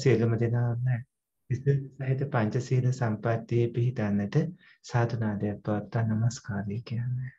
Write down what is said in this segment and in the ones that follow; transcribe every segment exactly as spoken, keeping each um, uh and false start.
සියලුම දෙනාම සහිත පංචශීල සම්පත්තියේ පිහිටන්නට සාදුනාදයක් පවත්වා නමස්කාරය කියන්නේ.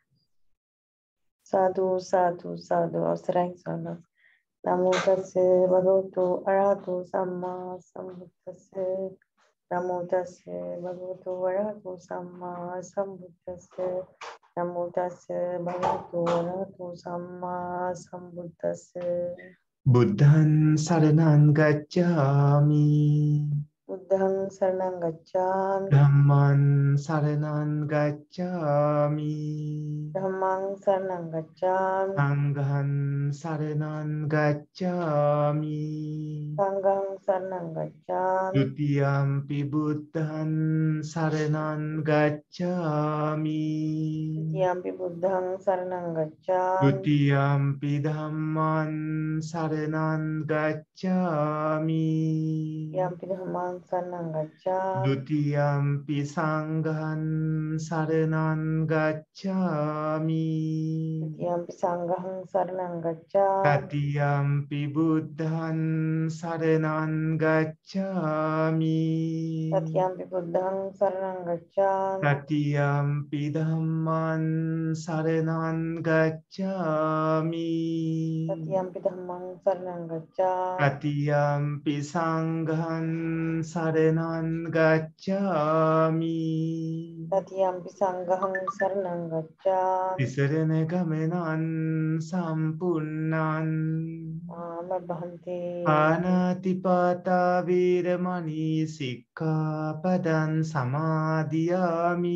සාදු සාදු සාදු අවසරයි සන්න. නමෝ තස්සේ භගවතු අරහතු සම්මා සම්බුද්දස්සේ. නමෝ තස්සේ භගවතු අරහතු සම්මා සම්බුද්දස්සේ. නමෝ තස්සේ භගවතු අරහතු සම්මා සම්බුද්දස්සේ. බුද්ධං සරණං ගච්ඡාමි. බුද්ධං සරණං ගච්ඡාමි. ධම්මං සරණං ගච්ඡාමි. ධම්මං සරණං ගච්ඡාමි. සංඝං සරණං ගච්ඡාමි. සංඝං සරණං ගච්ඡාමි. ဒ ුතියම්පි බුද්ධං සරණං ගච්ඡාමි. ဒ ුතියම්පි බුද්ධං සරණං ගච්ඡාමි. ဒ ුතියම්පි ධම්මං සරණං ගච්ඡාමි. යම්පි ධම්මං සරණං ගච්ඡාමි. ဒ ුතියම්පි සංඝං සරණං ගච්ඡාමි. යම්පි සංඝං සරණං ගච්ඡාමි. තතියම්පි බුද්ධං සරණං ගච්ඡාමි. තතියම්පි බුද්ධං සරණං ගච්ඡාමි. තතියම්පි ධම්මං සරණං ගච්ඡාමි. තතියම්පි ධම්මං සරණං ගච්ඡාමි. තතියම්පි සංඝං සරණං ගච්ඡාමි. තතියම්පි සංඝං සරණං ගච්ඡාමි. තිසරණ ගමනං සම්පූර්ණං ආම භන්ති. පාණාතිපාතා වීරමණී සික්ඛාපදං සමාදියාමි.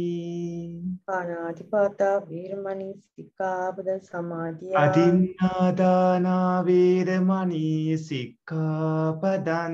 පාණාතිපාතා වීරමණී සික්ඛාපදං සමාදියාමි. අදින්නාදාන වීරමණී සික්ඛාපදං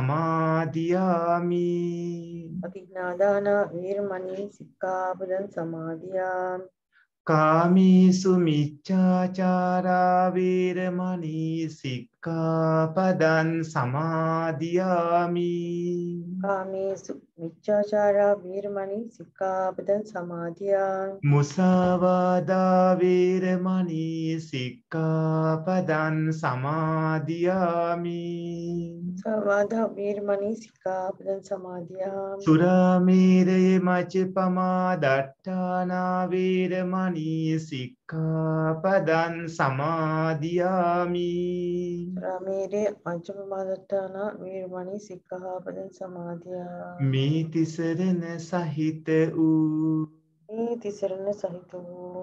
සමාදියාමි. අදින්නාදාන වීරමණී සික්ඛාපදං සමාදියාමි. කාමීසු මිච්ඡාචාරා වීරමණී සික්ඛාපදං සමාදියාමි. කාමේසු මිච්ඡාචාරා වීරමණී සික්ඛාපදං සමාදියාමි. මුසාවාදා වීරමණී සික්ඛාපදං සමාදියාමි. සවාදා වීරමණී සික්ඛාපදං සමාදියාමි. සුරාමේරය මච්චපමා දට්ඨානා වීරමණී සික්ඛාපදං සමාදියාමි. රාමේරේ පංචමමාදට්ඨාන වීරමණී සික්ඛාපදං සමාදියාමි. මේ තිසරණ සහිත වූ මේ තිසරණ සහිත වූ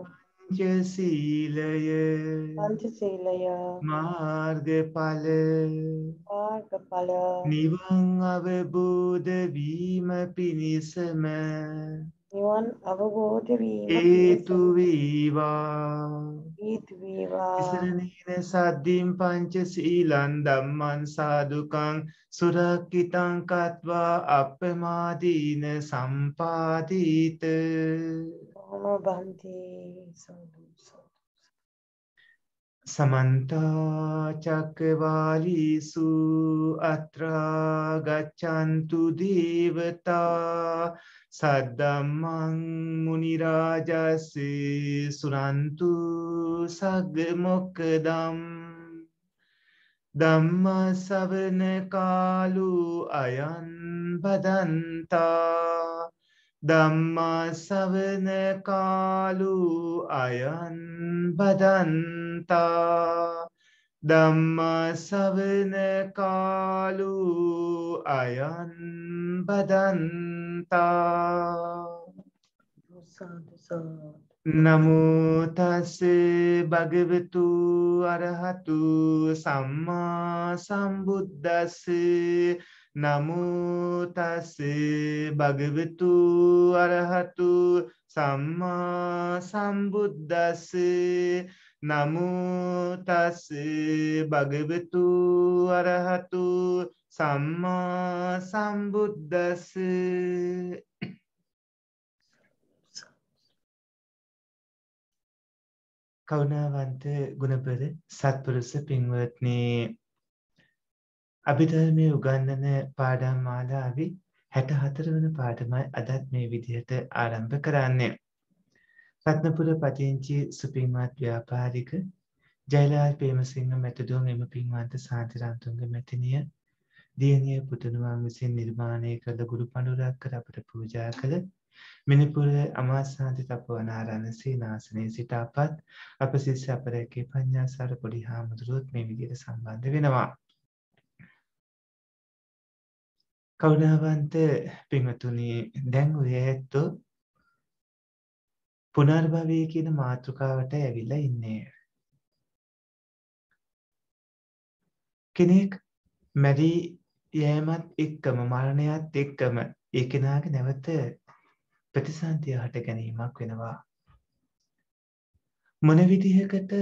පංචශීලය පංචශීලය මාර්ගඵල මාර්ගඵල නිවන් අවබෝධ වීම පිණිසම නිවන් අවබෝධ වීම හේතු වේවා. හේතු වේවා. තිසරණේන සද්ධින් පංචශීලං ධම්මං සාදුකං සුරක්ඛිතං කତ୍වා අප්පමාදීන සම්පාදීත. ඕම බන්ති සෝදු සෝදු. සමන්ත චක්කවාලීසු අත්‍රා ගච්ඡන්තු දේවතා සද්දම්මං මුනි රාජස්සේ සුනන්තු සග්ග මොක්ඛදම්. ධම්ම ශ්‍රවණ කාලෝ අයං බදන්තා. ධම්ම ශ්‍රවණ කාලෝ අයං බදන්තා. ධම්ම ශ්‍රවණ කාලෝ අයං බදන්තා. සාදු සාදු. නමෝ තස්සේ භගවතු අරහතු සම්මා සම්බුද්දස්සේ. නමෝ තස්සේ භගවතු අරහතු සම්මා සම්බුද්දස්සේ. නමෝ තස්සේ භගවතු අරහතු සම්මා සම්බුද්දස්සේ. කරුණාවන්ත ගුණපර සත්පුරුෂ පින්වත්නි, අභිධර්මයේ උගන්වන පාඩම් මාලාවේ හැට හතර වන පාඩමයි අදත් මේ විදිහට ආරම්භ කරන්නේ. රත්නපුර පදිංචි සුපින්වත් ව්‍යාපාරික ජයලාල් ප්‍රේමසිංහ මැතිතුන් එම පින්වන්ත සාන්තිරන්තුන්ගේ මැතිණිය දියණිය පුතණුවන් විසින් නිර්මාණය කළ ගුරු පඬුරක් කර අපට පූජා කළ මිනිපුර අමාසාන්ති තපෝවනාරාම සීනාසනයේ සිට අපත් අප සිස් අපරැකේ පඤ්ඤාසාර පොඩි හාමුදුරුවොත් මේ විදිහට සම්බන්ධ වෙනවා. කරුණාවන්ත පින්වතුනි, දැන් ඔය ඇත්තෝ පුනර්භවය කියන මාතෘකාවට ඇවිල්ලා ඉන්නේ. කෙනෙක් මැරී යෑමත් එක්කම මරණයත් එක්කම ඒ කෙනාගේ නැවත ප්‍රතිසන්දිය හට ගැනීමක් වෙනවා. මොන විදිහකට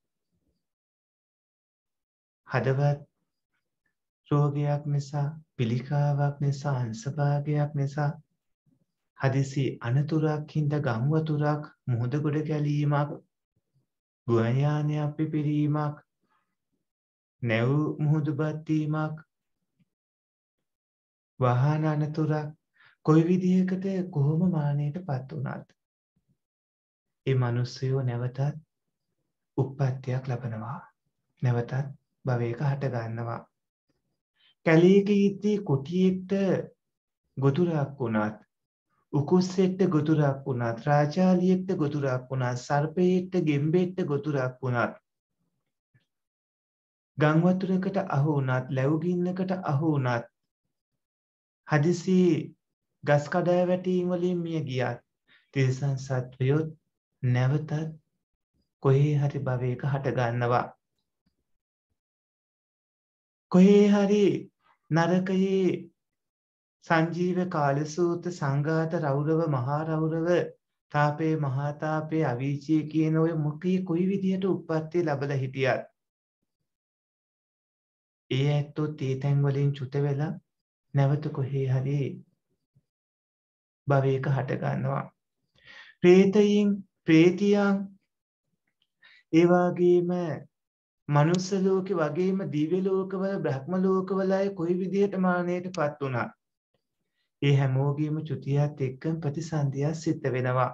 හදවත් රෝගයක් නිසා, පිළිකාවක් නිසා, අංශභාගයක් නිසා, හදිසි අනතුරක් හින්දා ගම් වතුරක් මුහුද ගොඩ ගැලීමක්, ගුවන් යානයක් පිපිරීමක්, නැව් මුහුදුබත් වීමක්, වාහන අනතුරක්, කොයි විදිහකට කොහොම මානයටපත් වුණත් ඒ මිනිස්සයෝ නැවතත් උප්පත්තියක් ලබනවා. නැවතත් භවයක හට ගන්නවා. කැලේක ඉද්දී කුටියෙට ගොදුරක් වුණත්, උකුස්සෙට ගොදුරක් වුණත්, රාජාලියෙට ගොදුරක් වුණත්, සර්පයෙට ගෙම්බෙට ගොදුරක් වුණත්, ගම් වතුරකට අහු වුණත්, ලැබුගින්නකට අහු වුණත්, හදිසි ගස් කඩා වැටීම් වලින් මිය ගියත්, තිරිසන් සත්වයෝ නැවතත් කොහේ හරි භවයක හට ගන්නවා. කොහේ හරි නරකයේ සංජීව කාලසූත සංඝාත රෞරව මහා රෞරව තාපේ මහා තාපේ අවීචී කියන ඔය මුඛයේ කොයි විදිහට උප්පත්ති ලැබලා හිටියත් ඒ ඇත්තෝ තේතැන් වලින් චුත වෙලා නැවත කොහේ හරි භවයක හට ගන්නවා. ප්‍රේතයින් ප්‍රේතියන් ඒ වගේම මනුස්ස ලෝකෙ වගේම දිව්‍ය ලෝකවල බ්‍රහ්ම ලෝකවල අය කොයි විදිහට මානයටපත් වුණා. ඒ හැමෝගේම චුතියත් එක්ක ප්‍රතිසන්දියක් සිද්ධ වෙනවා.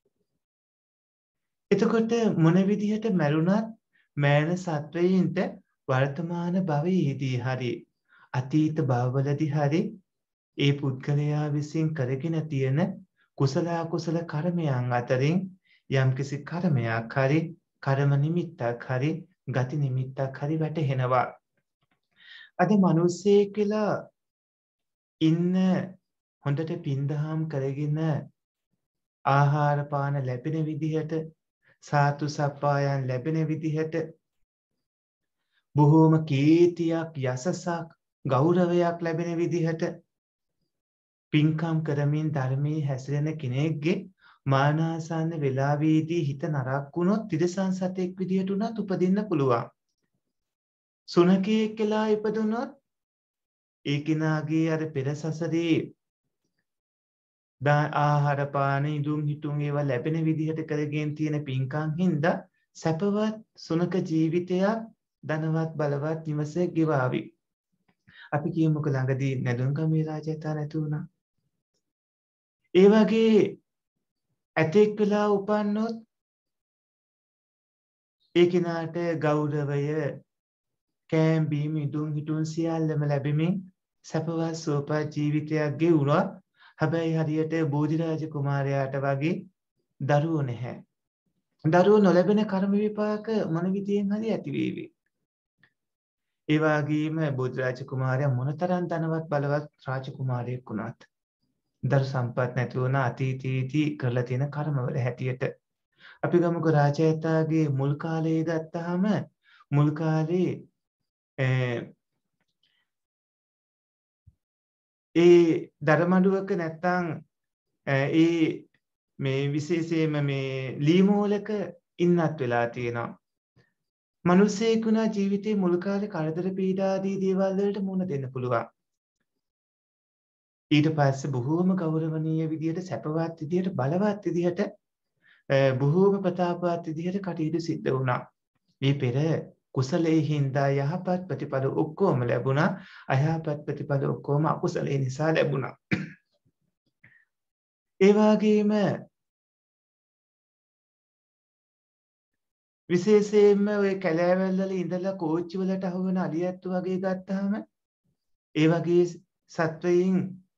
එතකොට මොන විදිහට මැරුණත් මෑන සත්වයින්ට වර්තමාන භවයේදී හරි අතීත භවවලදී හරි ඒ පුද්ගලයා විසින් කරගෙන තියෙන කුසල අකුසල කර්මයන් අතරින් යම්කිසි කර්මයක් හරි කර්ම නිමිත්තක් හරි ගති නිමිත්තක් හරි වැටහෙනවා. අද මිනිස්සෙක් කියලා ඉන්න හොඳට පින්දහම් කරගෙන ආහාර පාන ලැබෙන විදිහට සාතු සප්පායන් ලැබෙන විදිහට බොහෝම කීර්තියක් යසසක් ගෞරවයක් ලැබෙන විදිහට පින්කම් කරමින් ධර්මයේ හැසිරෙන කෙනෙක්ගේ මානාසන්න වෙලාවේදී හිත නරක් වුණොත් තිරසන් සතෙක් විදිහට උනත් උපදින්න පුළුවන්. සුනකයෙක් කියලා ඉපදුනොත් ඒ කෙනාගේ අර පෙර සසරේ ආහාර පාන ඉදුම් හිටුම් ඒවා ලැබෙන විදිහට කරගෙන තියෙන පින්කම් හින්දා සැපවත් සුනක ජීවිතයක් ධනවත් බලවත් නිවසේ ගෙවාවි. අපි කියමුක ළඟදී නැදුම්ගමේ රාජයතා නැති වුණා. ඒ වගේ ඇතෙක් වෙලා උපන්නොත් ඒ කෙනාට ගෞරවය කෑම බීම ඉදුම් හිටුම් සියල්ලම ලැබෙමින් සැපවත් සුවපත් ජීවිතයක් ගෙවුණා. හැබැයි හරියට බෝධිරාජ කුමාරයාට වගේ දරුවෝ නැහැ. දරුවෝ නොලැබෙන කර්ම විපාක මොන විදියෙන් හරි ඇති වේවි. ඒ වගේම බෝධිරාජ කුමාරයා මොනතරම් ධනවත් බලවත් රාජකුමාරයෙක් වුණත් දරු සම්පත් නැති වුණ අතීතයේදී කරලා තියෙන කර්මවල හැටියට අපි ගමුක රාජයතාගේ මුල් කාලයේ ගත්තාම මුල් කාලේ ඒ දරමඩුවක නැත්තම් ඒ මේ විශේෂයෙන්ම මේ ලීමෝලක ඉන්නත් වෙලා තියෙනවා. මිනිස්සෙකුණා ජීවිතේ මුල් කාලේ කරදර පීඩා ආදී දේවල් වලට මුහුණ දෙන්න පුළුවන්. ඊට පස්සේ බොහෝම ගෞරවනීය විදියට සැපවත් විදියට බලවත් විදියට බොහෝම ප්‍රතාපවත් විදියට කටයුතු සිද්ධ වුණා. මේ පෙර කුසලයේ හින්දා යහපත් ප්‍රතිඵල ඔක්කොම ලැබුණා. අයහපත් ප්‍රතිඵල ඔක්කොම අකුසලයේ නිසා ලැබුණා. ඒ වගේම විශේෂයෙන්ම ওই කැලෑවැල් වල ඉඳලා කෝච්චි වලට අහුවෙන අලියැත්තු වගේ ගත්තාම ඒ වගේ සත්වයින්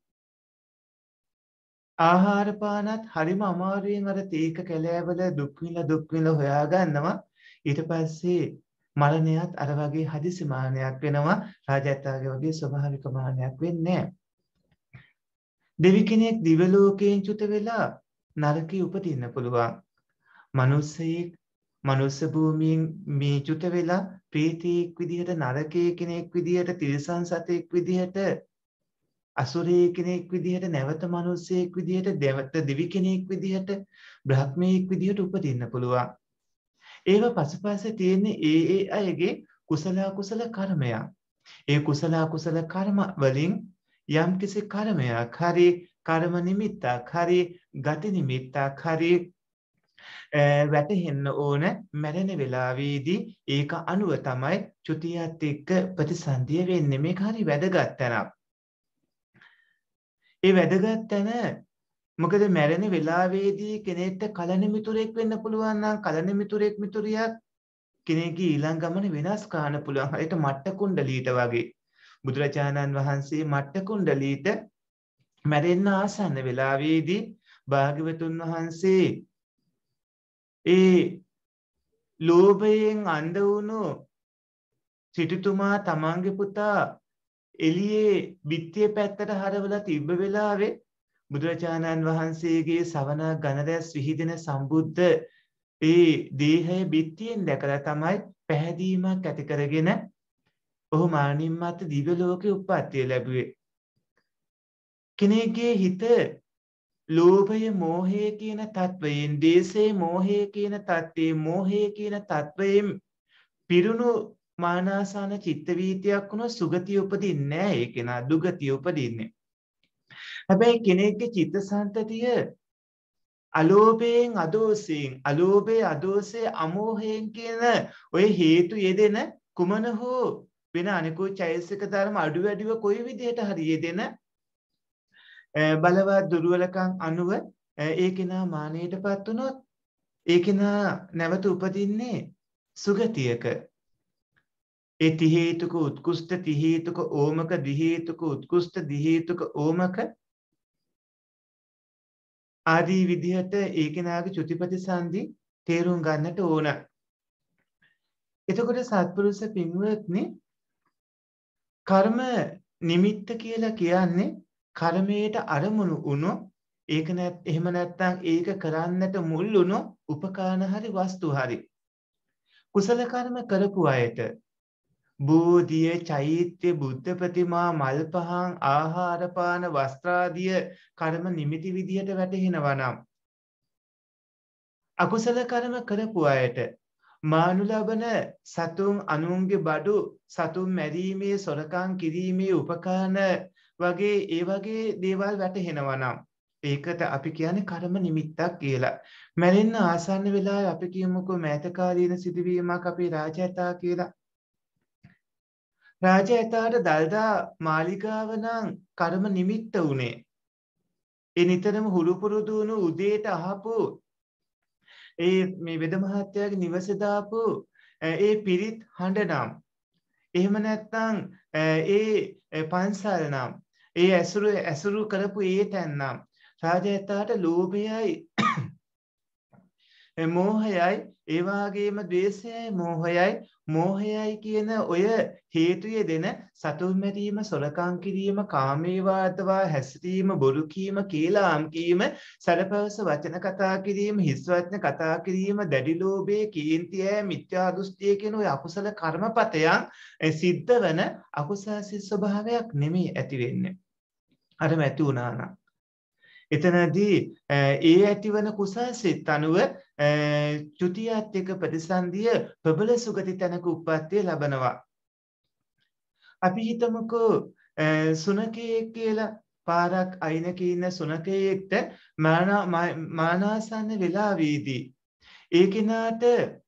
ආහාර පානත් හරිම අමාරුවෙන් අර තීක කැලෑවල දුක් විඳ දුක් විඳ හොයා ගන්නවා. ඊට පස්සේ මරණයත් අර වගේ හදිසි මරණයක් වෙනවා. රාජාත්තාගේ වගේ ස්වභාවික මරණයක් වෙන්නේ නැහැ. දෙවි කෙනෙක් දිව්‍ය ලෝකයෙන් චුත වෙලා නරකේ උපදින්න පුළුවන්. මිනිස්සෙක් මනුස්ස භූමියෙන් මේ චුත වෙලා ප්‍රේතෙක් විදිහට නරකයේ කෙනෙක් විදිහට තිරිසන් සතෙක් විදිහට අසුරේ කෙනෙක් විදිහට නැවත මිනිස්සෙක් විදිහට දෙවත දිවි කෙනෙක් විදිහට බ්‍රහ්මයෙක් විදිහට උපදින්න පුළුවන්. ඒව පසුපස තියෙන ඒ ඒ අයගේ කුසල අකුසල කර්මයක්. ඒ කුසල අකුසල කර්ම වලින් යම් කිසි කර්මයක් හරි කර්ම නිමිත්තක් හරි ගති නිමිත්තක් හරි වැටෙන්න ඕන මැරෙන වෙලාවේදී ඒක අනුව තමයි චුතියත් එක්ක ප්‍රතිසන්දිය වෙන්නේ. මේක හරි වැදගත් තැනක්. ඒ වැදගත් තැන මොකද මැරෙන වෙලාවේදී කෙනෙක්ට කලන මිතුරෙක් වෙන්න පුළුවන් නම් කලන මිතුරෙක් මිතුරියක් කෙනෙක්ගේ ඊළඟ ගමන වෙනස් කරන්න පුළුවන්. හරියට මට්ට කුණ්ඩලීට වගේ. බුදුරජාණන් වහන්සේ මට්ට කුණ්ඩලීට මැරෙන්න ආසන්න වෙලාවේදී භාග්‍යවතුන් වහන්සේ ඒ ලෝභයෙන් අන්ධ වුණු සිටුතුමා තමන්ගේ පුතා එළියේ බිත්තිය පැත්තට හරවලා තිබ්බ වෙලාවේ බුදුරජාණන් වහන්සේගේ සවන ගණරැස් විහිදෙන සම්බුද්ධ ඒ දේහය බිත්තියෙන් දැකලා තමයි පැහැදීමක් ඇති කරගෙන ඔහු මරණින් මත්තේ දිව්‍ය ලෝකේ උප්පත්තිය ලැබුවේ. කෙනෙක්ගේ හිත ලෝභය මෝහය කියන තත්වයෙන් දේශේ මෝහය කියන තත්ත්වයේ මෝහය කියන තත්වයෙන් පිරුණු මානාසන චිත්ත වීතියක් වුණොත් සුගතිය උපදින්නේ නැහැ. ඒක නා දුගතිය උපදින්නේ. හැබැයි කෙනෙක්ගේ චිත්තසංතතිය අලෝභයෙන් අදෝසයෙන් අලෝභය අදෝසය අමෝහයෙන් කියන ඔය හේතු යෙදෙන කුමන හෝ වෙන අනිකුත් චෛතසික ධර්ම අඩු වැඩිව කොයි විදිහට හරි යෙදෙන බලවත් දුර්වලකම් අනුව ඒ කෙනා මානයටපත් වුණොත් ඒ කෙනා නැවත උපදින්නේ සුගතියක. ඒ ති හේතුක උත්කෘෂ්ඨ ති හේතුක ඕමක දි හේතුක උත්කෘෂ්ඨ දි හේතුක ඕමක ආදී විදිහට ඒ කෙනාගේ චුතිපති සංදි තේරුම් ගන්නට ඕන. එතකොට සත්පුරුෂ පින්වත්නි කර්ම නිමිත්ත කියලා කියන්නේ කර්මයට අරමුණු වුණු ඒක නැත් එහෙම නැත්නම් ඒක කරන්නට මුල් වුණු උපකාරණ හරි වස්තු හරි කුසල කර්ම කරපු අයට බෝධිය චෛත්‍ය බුද්ධ ප්‍රතිමා මල් පහන් ආහාර පාන වස්ත්‍රාදිය කර්ම නිමිති විදියට වැටහෙනවා නම් අකුසල කර්ම කරපු අයට මානු ලබන සතුන් අනුන්ගේ බඩු සතුන් මැරීමේ සොරකම් කිරීමේ උපකාරණ වගේ ඒ වගේ දේවල් වැටහෙනවා නම් ඒකට අපි කියන්නේ කර්ම නිමිත්තක් කියලා. මැරෙන්න ආසන්න වෙලාවේ අපි කියමුකෝ මෑතකාලීන සිදුවීමක් අපේ රාජඇතා කියලා. රාජඇතාට දල්දා මාලිගාව නම් කර්ම නිමිත්ත උනේ. ඒ නිතරම හුරු පුරුදු වුණු උදේට අහපු ඒ මේ වෙද මහත්තයාගේ නිවස දාපු ඒ පිරිත් හඬ නම් එහෙම නැත්නම් ඒ පන්සල් නම් ඒ ඇසුරු ඇසුරු කරපු ඒ තැන් නම් රාජඇතාට ලෝභයයි මෝහයයි ඒ වගේම ද්වේෂයයි මෝහයයි මෝහයයි කියන ඔය හේතුයේ දෙන සතුන් මැරීම සොරකම් කිරීම කාමයේ වාදවා හැසිරීම බොරු කීම කේලාම් කීම සරපවස වචන කතා කිරීම හිස් වචන කතා කිරීම දැඩි ලෝභයේ කීර්තිය මිත්‍යා දෘෂ්ටිය කියන ඔය අකුසල කර්මපතයන් සිද්ධ වෙන අකුසල ස්වභාවයක් නෙමෙයි ඇති වෙන්නේ අරම ඇති වුණා නම් එතනදී ඒ ඇතිවන කුසල් සිත් අනුව චුතියත් එක්ක ප්‍රතිසන්දිය ප්‍රබල සුගති තැනක උප්පත්තිය ලබනවා. අපි හිතමුකෝ සුනකයෙක් කියලා පාරක් අයිනක ඉන්න සුනකයෙක්ට මානාසන්න වෙලාවේදී ඒ කෙනාට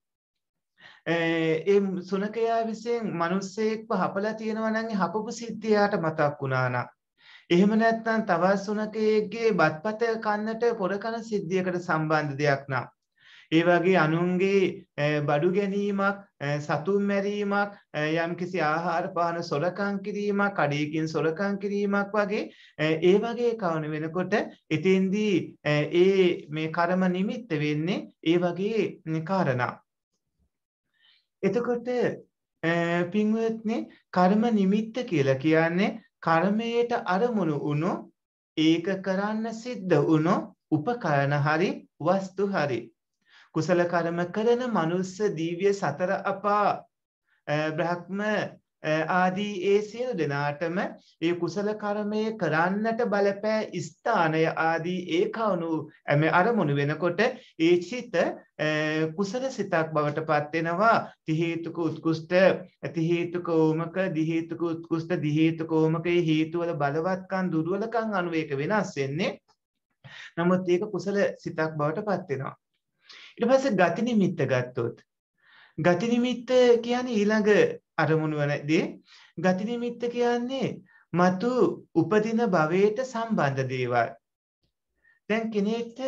ඒ සුනකයා විසින් මිනිස්සෙක්ව හපලා තියෙනවා නම් හපපු සිද්ධියට මතක් වුණා නම් එහෙම නැත්නම් තවත් සුනකයෙක්ගේ බත්පත කන්නට පොර කන සිද්ධියකට සම්බන්ධ දෙයක් නම් ඒ වගේ අනුන්ගේ බඩු ගැනීමක්, සතුන් මැරීමක්, යම්කිසි ආහාර පාන සොරකම් කිරීමක්, කඩේකින් සොරකම් කිරීමක් වගේ ඒ වගේ කවන වෙනකොට එතෙන්දී ඒ මේ කර්ම නිමිත්ත වෙන්නේ ඒ වගේ කාරණා. එතකොට පින්වත්නි කර්ම නිමිත්ත කියලා කියන්නේ කර්මයට අරමුණු වුණු ඒක කරන්න සිද්ධ වුණු උපකරණ හරි වස්තු හරි. කුසල කර්ම කරන මනුස්ස දිව්‍ය සතර අපා බ්‍රහ්ම ආදී ඒ සියලු දෙනාටම ඒ කුසල කර්මය කරන්නට බලපෑ ස්ථානය ආදී ඒ කවුණු මේ අරමුණු වෙනකොට ඒ චිත කුසල සිතක් බවට පත් වෙනවා. ති හේතුක උත්කෘෂ්ඨ ති හේතුක ඕමක දි හේතුක උත්කෘෂ්ඨ දි හේතුක ඕමකේ හේතු වල බලවත්කම් දුර්වලකම් අනුව ඒක වෙනස් වෙන්නේ. නමුත් ඒක කුසල සිතක් බවට පත් වෙනවා. ඊට පස්සේ ගති නිමිත්ත ගත්තොත් ගති නිමිත්ත කියන්නේ ඊළඟ අරමුණු වනදී ගති නිමිත්ත කියන්නේ මතු උපදින භවයට සම්බන්ධ දේවල්. දැන් කෙනෙක්ට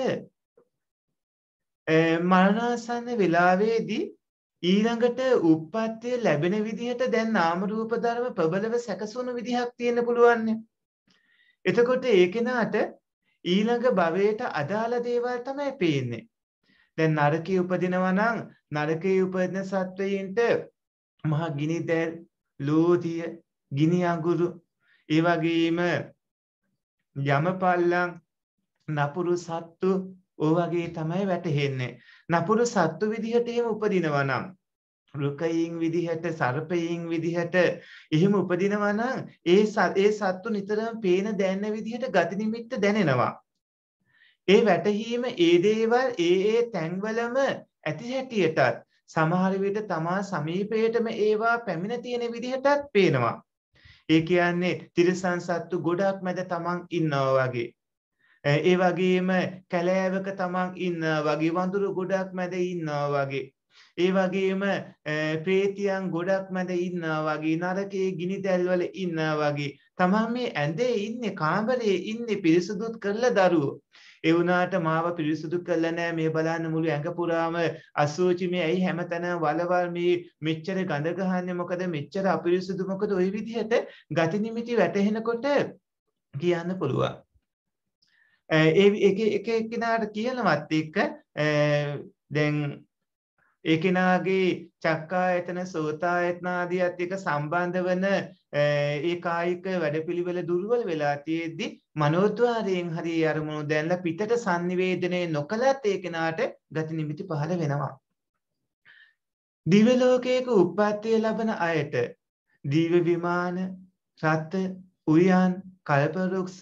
මරණාසන්න වෙලාවේදී ඊළඟට උප්පත්තිය ලැබෙන විදිහට දැන් නාම රූප ධර්ම ප්‍රබලව සැකසුණු විදිහක් තියෙන්න පුළුවන්. එතකොට ඒ කෙනාට ඊළඟ භවයට අදාළ දේවල් තමයි පේන්නේ. දැන් නරකයේ උපදිනවා නම් නරකයේ උපදින සත්වයින්ට මහා ගිනි දැල්, ලෝධිය, ගිනි අඟුරු, ඒ වගේම යමපල්ලම්, නපුරු සත්තු ඔය වගේ තමයි වැටහෙන්නේ. නපුරු සත්තු විදිහට එහෙම උපදිනවා නම් රුකයින් විදිහට, සර්පයින් විදිහට එහෙම උපදිනවා නම් ඒ ඒ සත්තු නිතරම පේන දැනෙන විදිහට ගති නිමිත්ත දැනෙනවා. ඒ වැටහීම ඒ දේවල් ඒ ඒ තැන්වලම ඇති හැටියටත් සමහර විට තමා සමීපයටම ඒවා පැමිණ තියෙන විදිහටත් පේනවා. ඒ කියන්නේ තිරිසන් සත්තු ගොඩක් මැද තමන් ඉන්නවා වගේ. ඒ වගේම කැලෑවක තමන් ඉන්නවා වගේ, වඳුරු ගොඩක් මැද ඉන්නවා වගේ. ඒ වගේම ප්‍රේතියන් ගොඩක් මැද ඉන්නවා වගේ, නරකයේ ගිනි දැල්වල ඉන්නවා වගේ. තමන් මේ ඇඳේ ඉන්නේ, කාමරේ ඉන්නේ පිරිසුදුත් කරලා දරුවෝ. ඒ වුණාට මාව පිරිසුදු කළා නෑ, මේ බලන්න මුළු ඇඟ පුරාම අසුචි, මේ ඇයි හැමතැනම වලවල්, මේ මෙච්චර ගඳ ගහන්නේ මොකද, මෙච්චර අපිරිසුදු මොකද, ওই විදිහට ගති නිමිති වැටහෙනකොට කියන්න පුළුවන්. ඒ එක එක එක්කිනාට කියනවත් එක්ක දැන් ඒ කෙනාගේ චක්කායතන, සෝතායතන ආදියත් එක්ක සම්බන්ධ වන ඒ කායික වැඩපිළිවෙල දුර්වල වෙලා තියෙද්දි මනෝද්වාරයෙන් හරි අරමුණු දැන්ලා පිටට sannivedanaya නොකලත් ඒ කෙනාට ගති නිමිති පහළ වෙනවා. දිව්‍ය ලෝකයක උප්පත්තිය ලබන අයට දිව්‍ය විමාන, රථ, උයන්, කල්පවෘක්ෂ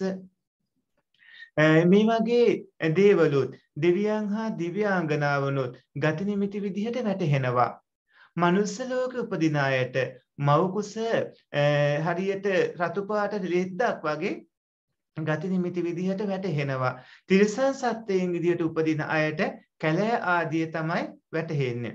මේ වගේ දේවලුත් දෙවියන් හා දිව්‍යාංගනාවනොත් ගති නිමිති විදිහට වැටහෙනවා. මනුස්ස ලෝකෙ උපදින අයට මව් කුස හරියට රතු පාට රෙද්දක් වගේ ගති නිමිති විදිහට වැටහෙනවා. තිරිසන් සත්ත්වයන් විදිහට උපදින අයට කැලෑ ආදිය තමයි වැටහෙන්නේ.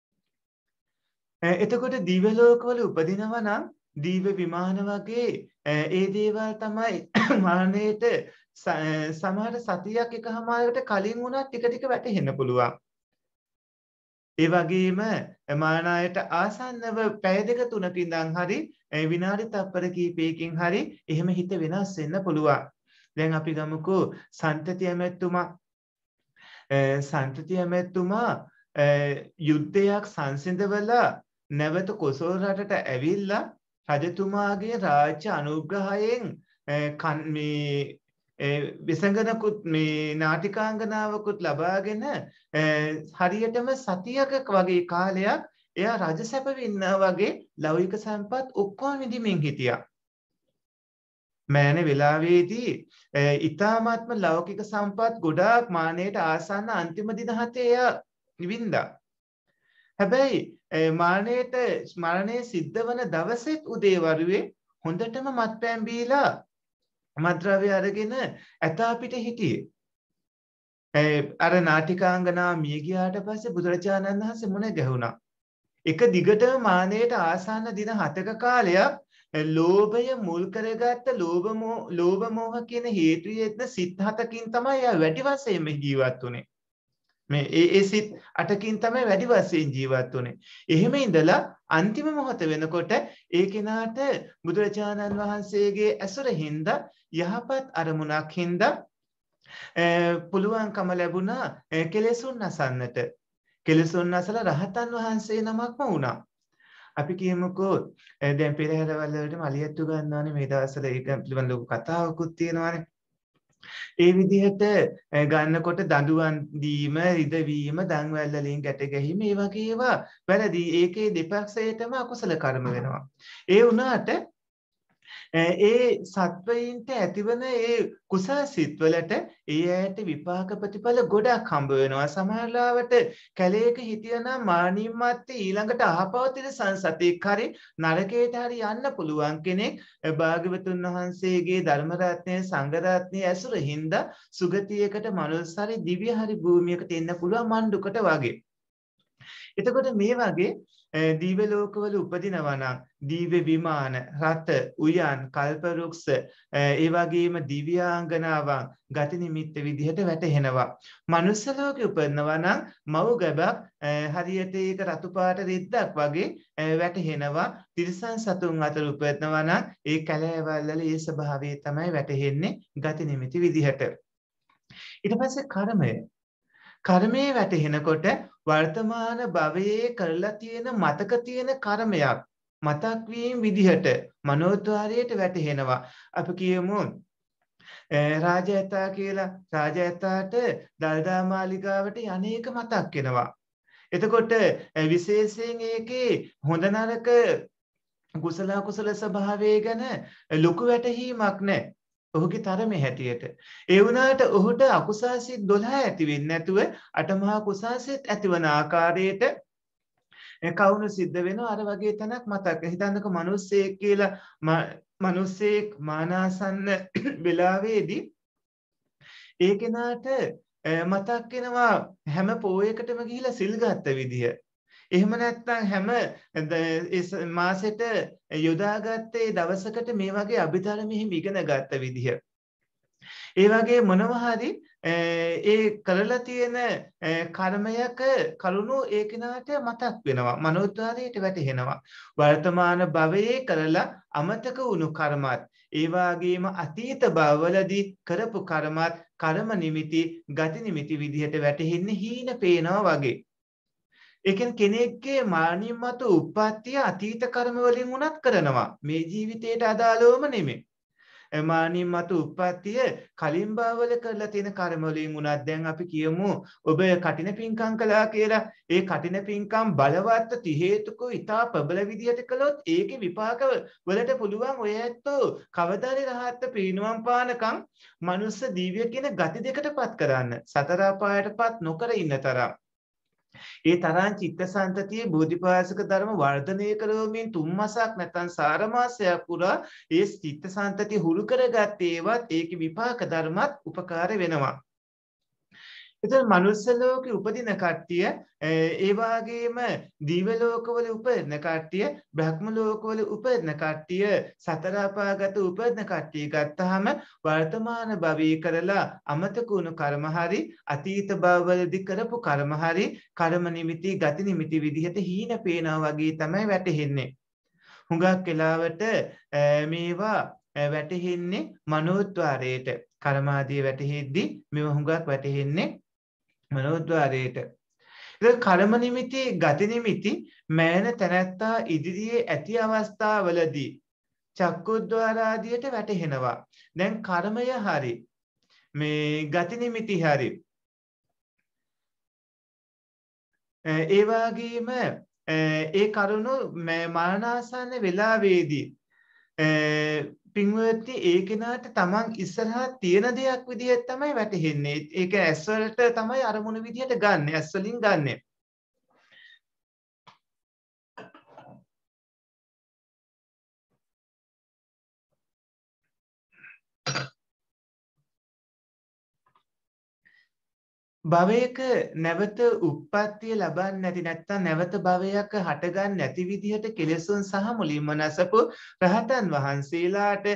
එතකොට දිව්‍ය ලෝකවල උපදිනවා නම් දිව්‍ය විමාන වගේ ඒ දේවල් තමයි මරණයට සමහර සතියක් එකමාරකට කලින් වුණත් ටික ටික වැටෙන්න පුළුවන්. ඒ වගේම මරණයට ආසන්නව පැය දෙක තුනක ඉඳන් හරි විනාඩි තප්පර කිහිපයකින් හරි එහෙම හිත වෙනස් වෙන්න පුළුවන්. දැන් අපි ගමුකෝ සන්තති ඇමැතුමා සන්තති ඇමැතුමා යුද්ධයක් සංසිඳවලා නැවත කොසල් රටට ඇවිල්ලා රජතුමාගේ රාජ්‍ය අනුග්‍රහයෙන් මේ විසංගනකුත් මේ නාටිකාංගනාවකුත් ලබාගෙන හරියටම සතියක වගේ කාලයක් එයා රජසැප වින්නා වගේ ලෞකික සම්පත් ඔක්කොම විඳින්මින් හිටියා. මෑණේ වෙලාවේදී ඊ타මාත්ම ලෞකික සම්පත් ගොඩාක් මානෙට ආසන්න අන්තිම දින හතේ එයා විඳා. හැබැයි මානෙට මරණය සිද්ධ වන දවසෙත් උදේවරුේ හොඳටම මත්පැන් බීලා මත්ද්‍රව්‍ය අරගෙන ඇතා පිට හිටියේ. අර නාටිකාංගනා මිය ගියාට පස්සේ බුදුරජාණන් වහන්සේ මුණ ගැහුණා. එක දිගටම මානෙට ආසන්න දින හතක කාලයක් ලෝභය මුල් කරගත්ත ලෝභ මෝහ ලෝභ මෝහ කියන හේතු යෙද්ද සිත් හතකින් තමයි එයා වැඩි වශයෙන්ම ජීවත් වුනේ. මේ ඒ ඒ සිත් අටකින් තමයි වැඩි වශයෙන් ජීවත් වුනේ. එහෙම ඉඳලා අන්තිම මොහොත වෙනකොට ඒ කෙනාට බුදුරජාණන් වහන්සේගේ ඇසුර හින්දා යහපත් අරමුණක් හින්දා පුළුවන්කම ලැබුණා කෙලෙසුන් නසන්නට. කෙලෙසුන් නසලා රහතන් වහන්සේ නමක්ම වුණා. අපි කියමුකෝ දැන් පෙරහැරවල වලට මලියත්තු ගන්නවානේ මේ දවස්වල ඒක පිළිබඳ ලොකු කතාවකුත් තියෙනවානේ. ඒ විදිහට ගන්නකොට දඬුවම් දීම, රිදවීම, දන්වැල් වලින් ගැට ගැහිම මේ වගේ ඒවා වැරදි. ඒකේ දෙපක්ෂයටම අකුසල කර්ම වෙනවා. ඒ වුණාට ඒ සත්වයින්ට ඇතිවන ඒ කුසල සිත් වලට ඒ ඇයට විපාක ප්‍රතිඵල ගොඩක් හම්බ වෙනවා. සමහරවිට කැලේක හිටියනම් මානිම්මත් ඊළඟට අහපවතින සංසතෙක් හරි නරකයට හරි යන්න පුළුවන් කෙනෙක් භාග්‍යවතුන් වහන්සේගේ ධර්ම රත්නයේ සංඝ රත්නයේ ඇසුර හින්දා සුගතියකට මනුස්ස හරි දිව්‍ය හරි භූමියකට එන්න පුළුවන් මණ්ඩුකට වගේ. එතකොට මේ වගේ දිව්‍ය ලෝකවල උපදිනවා නම් දිව්‍ය විමාන, රත, උයන්, කල්පවෘක්ෂ, ඒ වගේම දිව්‍යාංගනාවන් ගති නිමිත්ත විදිහට වැටහෙනවා. මනුස්ස ලෝකෙ උපදිනවා නම් මව් ගැබක් හරියට ඒක රතු පාට රෙද්දක් වගේ වැටහෙනවා. තිරිසන් සතුන් අතර උපදිනවා නම් ඒ කැලෑවල් වල ඒ ස්වභාවය තමයි වැටහෙන්නේ ගති නිමිති විදිහට. ඊට පස්සේ කර්මය කර්මයේ වැටෙනකොට වර්තමාන භවයේ කරලා තියෙන මතක තියෙන කර්මයක් මතක් වීම විදිහට මනෝද්වාරයට වැටෙනවා. අපි කියමු රාජයතා කියලා. රාජයතාට දළදා මාලිගාවට යන්නේක මතක් වෙනවා. එතකොට විශේෂයෙන් ඒකේ හොඳ නරක කුසල කුසල ස්වභාවය ගැන ලොකු වැටහීමක් නැහැ. ඔහුගේ තරමේ හැටියට. ඒ වුණාට ඔහුට අකුසල් සිත් දොළහ ඇති වෙන්නේ නැතුව අටමහා කුසල් සිත් ඇතිවන ආකාරයට කවුණු සිද්ධ වෙනවා. අර වගේ තැනක් මතක. හිතන්නකො මිනිස්සෙක් කියලා මිනිස්සෙක් මානාසන්න වෙලාවේදී ඒ කෙනාට මතක් වෙනවා හැම පොයකටම ගිහිලා සිල් ගත්ත විදිය. එහෙම නැත්නම් හැම මාසෙට යොදාගත්තේ දවසකට මේ වගේ අභිධර්මෙහි ඉගෙන ගත්ත විදිහ. ඒ වගේ මොනවා හරි ඒ කරලා තියෙන කර්මයක කරුණු ඒ කෙනාට මතක් වෙනවා. මනෝද්වාරයට වැටෙනවා. වර්තමාන භවයේ කරලා අමතක වුණු කර්මත් ඒ වගේම අතීත භවවලදී කරපු කර්මත් කර්ම නිමිති ගති නිමිති විදිහට වැටෙන්නේ හීන පේනවා වගේ. ඒකෙන් කෙනෙක්ගේ මානින් මතු උප්පත්තිය අතීත කර්ම වලින් උනත් කරනවා. මේ ජීවිතයට අදාළවම නෙමෙයි. මානින් මතු උප්පත්තිය කලින් භවවල කරලා තියෙන කර්ම වලින් උනත් දැන් අපි කියමු ඔබ කටින පින්කම් කළා කියලා. ඒ කටින පින්කම් බලවත් ති හේතුකෝ ඊටා ප්‍රබල විදියට කළොත් ඒකේ විපාක වලට පුළුවන් ඔය ඇත්තෝ කවදාරි රහත් පිරිනුවම් පානකම් මනුස්ස දිව්‍ය කියන ගති දෙකටපත් කරන්න. සතර අපායටපත් නොකර ඉන්න තරම්. ඒ තරම් චිත්තසංතතියේ බෝධිපාසක ධර්ම වර්ධනය කරවමින් තුන් මාසයක් නැත්නම් සාර මාසයක් පුරා ඒ චිත්තසංතතිය හුරු කරගත්තේ ඒවත් ඒකේ විපාක ධර්මත් උපකාර වෙනවා. එතන මනුස්ස ලෝකේ උපදින කට්ටිය ඒ වගේම දිව්‍ය ලෝකවල උපදින කට්ටිය, බ්‍රහ්ම ලෝකවල උපදින කට්ටිය, සතර අපාගත උපදින කට්ටිය ගත්තාම වර්තමාන භවයේ කරලා අමතක වුණු කර්ම හරි අතීත භවවලදී කරපු කර්ම හරි කර්ම නිමිති ගති නිමිති විදිහට හීන පේනවා වගේ තමයි වැටහෙන්නේ. හුඟක් වෙලාවට මේවා වැටහෙන්නේ මනෝද්වාරයට. කර්මාදී වැටහෙද්දී මේව හුඟක් වැටහෙන්නේ මනෝද්වාරයට. ඒක කර්ම නිමිති ගති නිමිති මෑන තැනැත්තා ඉදිරියේ ඇති අවස්ථාවලදී චක්කුද්්වාර ආදියට වැටහෙනවා. දැන් කර්මය හරි මේ ගති නිමිති හරි ඒ වගේම ඒ කරුණු මරණාසන්න වෙලාවේදී පින්වත්නි ඒ කෙනාට තමන් ඉස්සරහා තියෙන දෙයක් විදිහට තමයි වැටහෙන්නේ. ඒක ඇස් වලට තමයි අරමුණු විදිහට ගන්න. ඇස් වලින් ගන්න. භවයක නැවත උප්පත්තිය ලබන්නේ නැති නැත්නම් නැවත භවයක හටගන්නේ නැති විදිහට කෙලෙසුන් සහ මුලින්ම නැසපු රහතන් වහන්සේලාට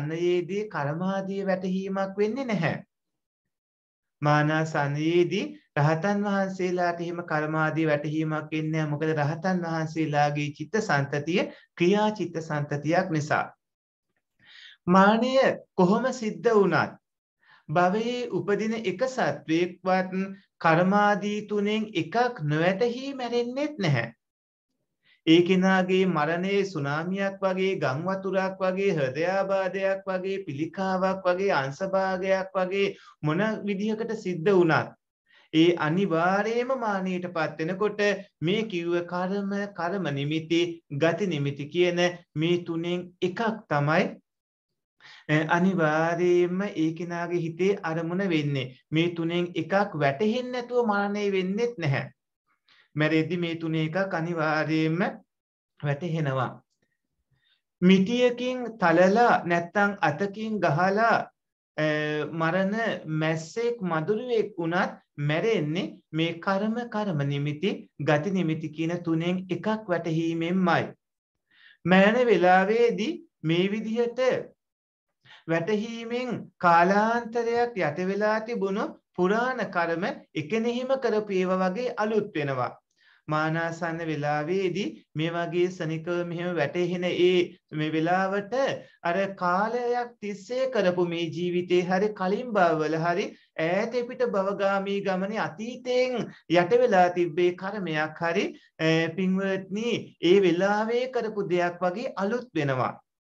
මානාසන්නයේදී කර්මාදී වැටහීමක් වෙන්නේ නැහැ. මානාසන්නයේදී රහතන් වහන්සේලාට එහෙම කර්මාදී වැටහීමක් එන්නේ නැහැ. මොකද රහතන් වහන්සේලාගේ චිත්තසංතතිය ක්‍රියා චිත්තසංතතියක් නිසා. මානය කොහොම සිද්ධ වුණත් භවයේ උපදින එක සත්වයක්වත් කර්මාදී තුනෙන් එකක් නොවැටහි මැරෙන්නෙත් නැහැ. ඒ කෙනාගේ මරණයේ සුනාමියක් වගේ, ගම් වතුරක් වගේ, හෘදයාබාධයක් වගේ, පිළිකාවක් වගේ, අංශභාගයක් වගේ මොන විදිහකට සිද්ධ වුණත් ඒ අනිවාර්යයෙන්ම මානයටපත් වෙනකොට මේ කිව්ව කර්ම, කර්ම නිමිති, ගති නිමිති කියන මේ තුනෙන් එකක් තමයි අනිවාර්යයෙන්ම ඒ කෙනාගේ හිතේ අරමුණ වෙන්නේ. මේ තුනෙන් එකක් වැටහෙන්නේ නැතුව මරණය වෙන්නේත් නැහැ. මැරෙද්දි මේ තුනේ එකක් අනිවාර්යයෙන්ම වැටහෙනවා. මිටියකින් තලලා නැත්තම් අතකින් ගහලා මරණ මැස්සෙක් මදුරුවෙක් වුණත් මැරෙන්නේ මේ කර්ම, කර්ම නිමිති, ගති නිමිති කියන තුනෙන් එකක් වැටහීමෙන්මයි. මරණ වේලාවේදී මේ විදිහට වැටහීමෙන් කාලාන්තරයක් යට වෙලා තිබුණු පුරාණ කර්ම එකෙනෙහිම කරපු ඒවා වගේ අලුත් වෙනවා. මානාසන්න වෙලාවේදී මේ වගේ සනිකව මෙහෙම වැටෙහෙන ඒ මේ වෙලාවට අර කාලයක් තිස්සේ කරපු මේ ජීවිතේ හරි කලින් භවවල හරි ඈත පිට භවගාමී ගමනේ අතීතයෙන් යට වෙලා තිබ්බේ කර්මයක් හරි පින්වත්නි ඒ වෙලාවේ කරපු දෙයක් වගේ අලුත් වෙනවා.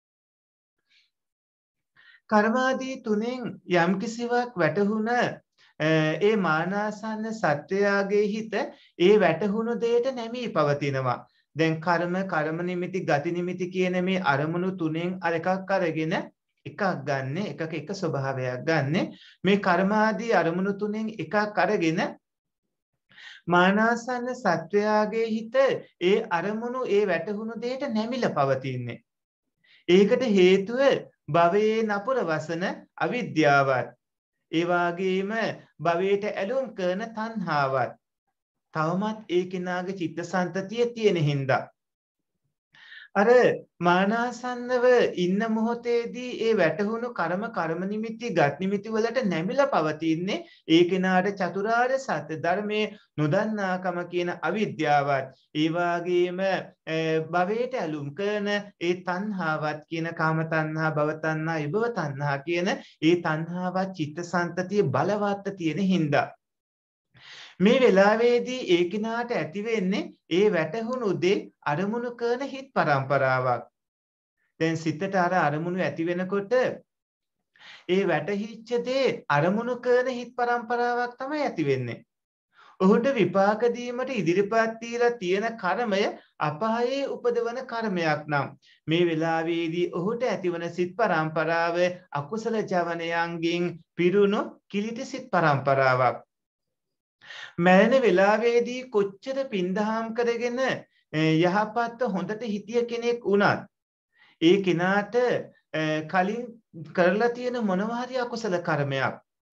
කර්මාදී තුනෙන් යම් කිසිවක් වැටහුණ ඒ මානාසන්න සත්වයාගේ හිත ඒ වැටහුණු දෙයට නැමී පවතිනවා. දැන් කර්ම, කර්ම නිමිති, ගති නිමිති කියන මේ අරමුණු තුනෙන් අර එකක් අරගෙන එකක් ගන්න, එකක එක ස්වභාවයක් ගන්න. මේ කර්මාදී අරමුණු තුනෙන් එකක් අරගෙන මානාසන්න සත්වයාගේ හිත ඒ අරමුණු ඒ වැටහුණු දෙයට නැමිලා පවතින්නේ. ඒකට හේතුව භවයේ නපුර වසන අවිද්‍යාවත්. ඒ වගේම භවයට ඇලුම් කරන තණ්හාවත්. තවමත් ඒ කෙනාගේ චිත්තසංතතිය තියෙන හින්දා අර මානාසන්නව ඉන්න මොහොතේදී ඒ වැටහුණු කර්ම, කර්ම නිමිති, ගත් නිමිති වලට නැමිලා පවතින්නේ ඒ කෙනාට චතුරාර්ය සත්‍ය ධර්මයේ නොදන්නාකම කියන අවිද්‍යාවත්. ඒ වගේම භවයට ඇලුම් කරන ඒ තණ්හාවත් කියන කාම තණ්හා, භව තණ්හා, විභව තණ්හා කියන ඒ තණ්හාවත් චිත්තසංතතිය බලවත් තියෙන හින්දා මේ වෙලාවේදී ඒ කිනාට ඇති වෙන්නේ ඒ වැටහුණු දේ අරමුණු කරන හිත් පරම්පරාවක්. දැන් සිතට අර අරමුණු ඇති වෙනකොට ඒ වැටහිච්ච දේ අරමුණු කරන හිත් පරම්පරාවක් තමයි ඇති වෙන්නේ. ඔහුට විපාක දීමට ඉදිරිපත් තියලා තියෙන කර්මය අපායේ උපදවන කර්මයක් නම් මේ වෙලාවේදී ඔහුට ඇතිවන සිත් පරම්පරාව අකුසල ජවනයන්ගෙන් පිරුණු කිලිටි සිත් පරම්පරාවක්. මරණ වෙලාවේදී කොච්චර පින්දහම් කරගෙන යහපත් හොඳට හිටිය කෙනෙක් වුණත් ඒ කෙනාට කලින් කරලා තියෙන මොනවා හරි අකුසල කර්මයක්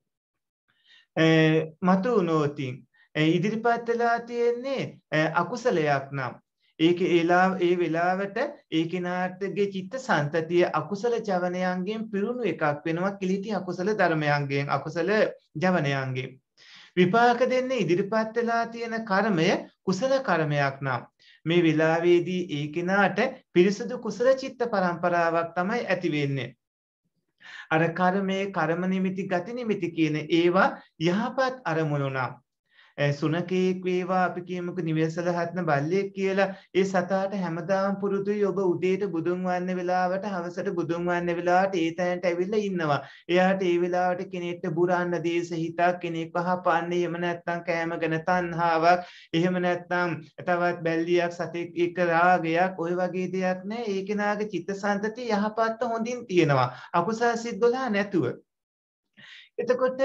මතු වුණොතින් ඉදිරිපත් වෙලා තියෙන්නේ අකුසලයක් නම් ඒක ඒ වෙලාවට ඒ කෙනාටගේ චිත්තසංතතිය අකුසල ජවනයන්ගෙන් පිරුණු එකක් වෙනවා. කිලිටි අකුසල ධර්මයන්ගෙන්, අකුසල ජවනයන්ගෙන් විපාක දෙන්නේ ඉදිරිපත් වෙලා තියෙන කර්මය කුසල කර්මයක් නම් මේ වෙලාවේදී ඒ කෙනාට පිරිසුදු කුසල චිත්ත පරම්පරාවක් තමයි ඇති වෙන්නේ. අර කර්මයේ, කර්ම නිමිති, ගති නිමිති කියන ඒවා යහපත් අරමුණු නම් සුනකෙක් වේවා අපි කියමුක නිවෙසල හත්න බල්ලෙක් කියලා ඒ සතාට හැමදාම පුරුදුයි ඔබ උදේට බුදුන් වන්න වෙලාවට හවසට බුදුන් වන්න වෙලාවට ඒ තැනට ඇවිල්ලා ඉන්නවා. එයාට ඒ වෙලාවට කෙනෙක්ට බුරන්න දේශ හිතක්, කෙනෙක්ව හපන්නේ, එහෙම නැත්නම් කෑම ගැන තණ්හාවක්, එහෙම නැත්නම් තවත් බැල්ලියක් සතෙක් එක්ක රාගයක්, ওই වගේ දෙයක් නෑ. ඒ කෙනාගේ චිත්තසංතතිය යහපත් හොඳින් තියෙනවා. අකුසල සිත් දොළහ නැතුව. එතකොට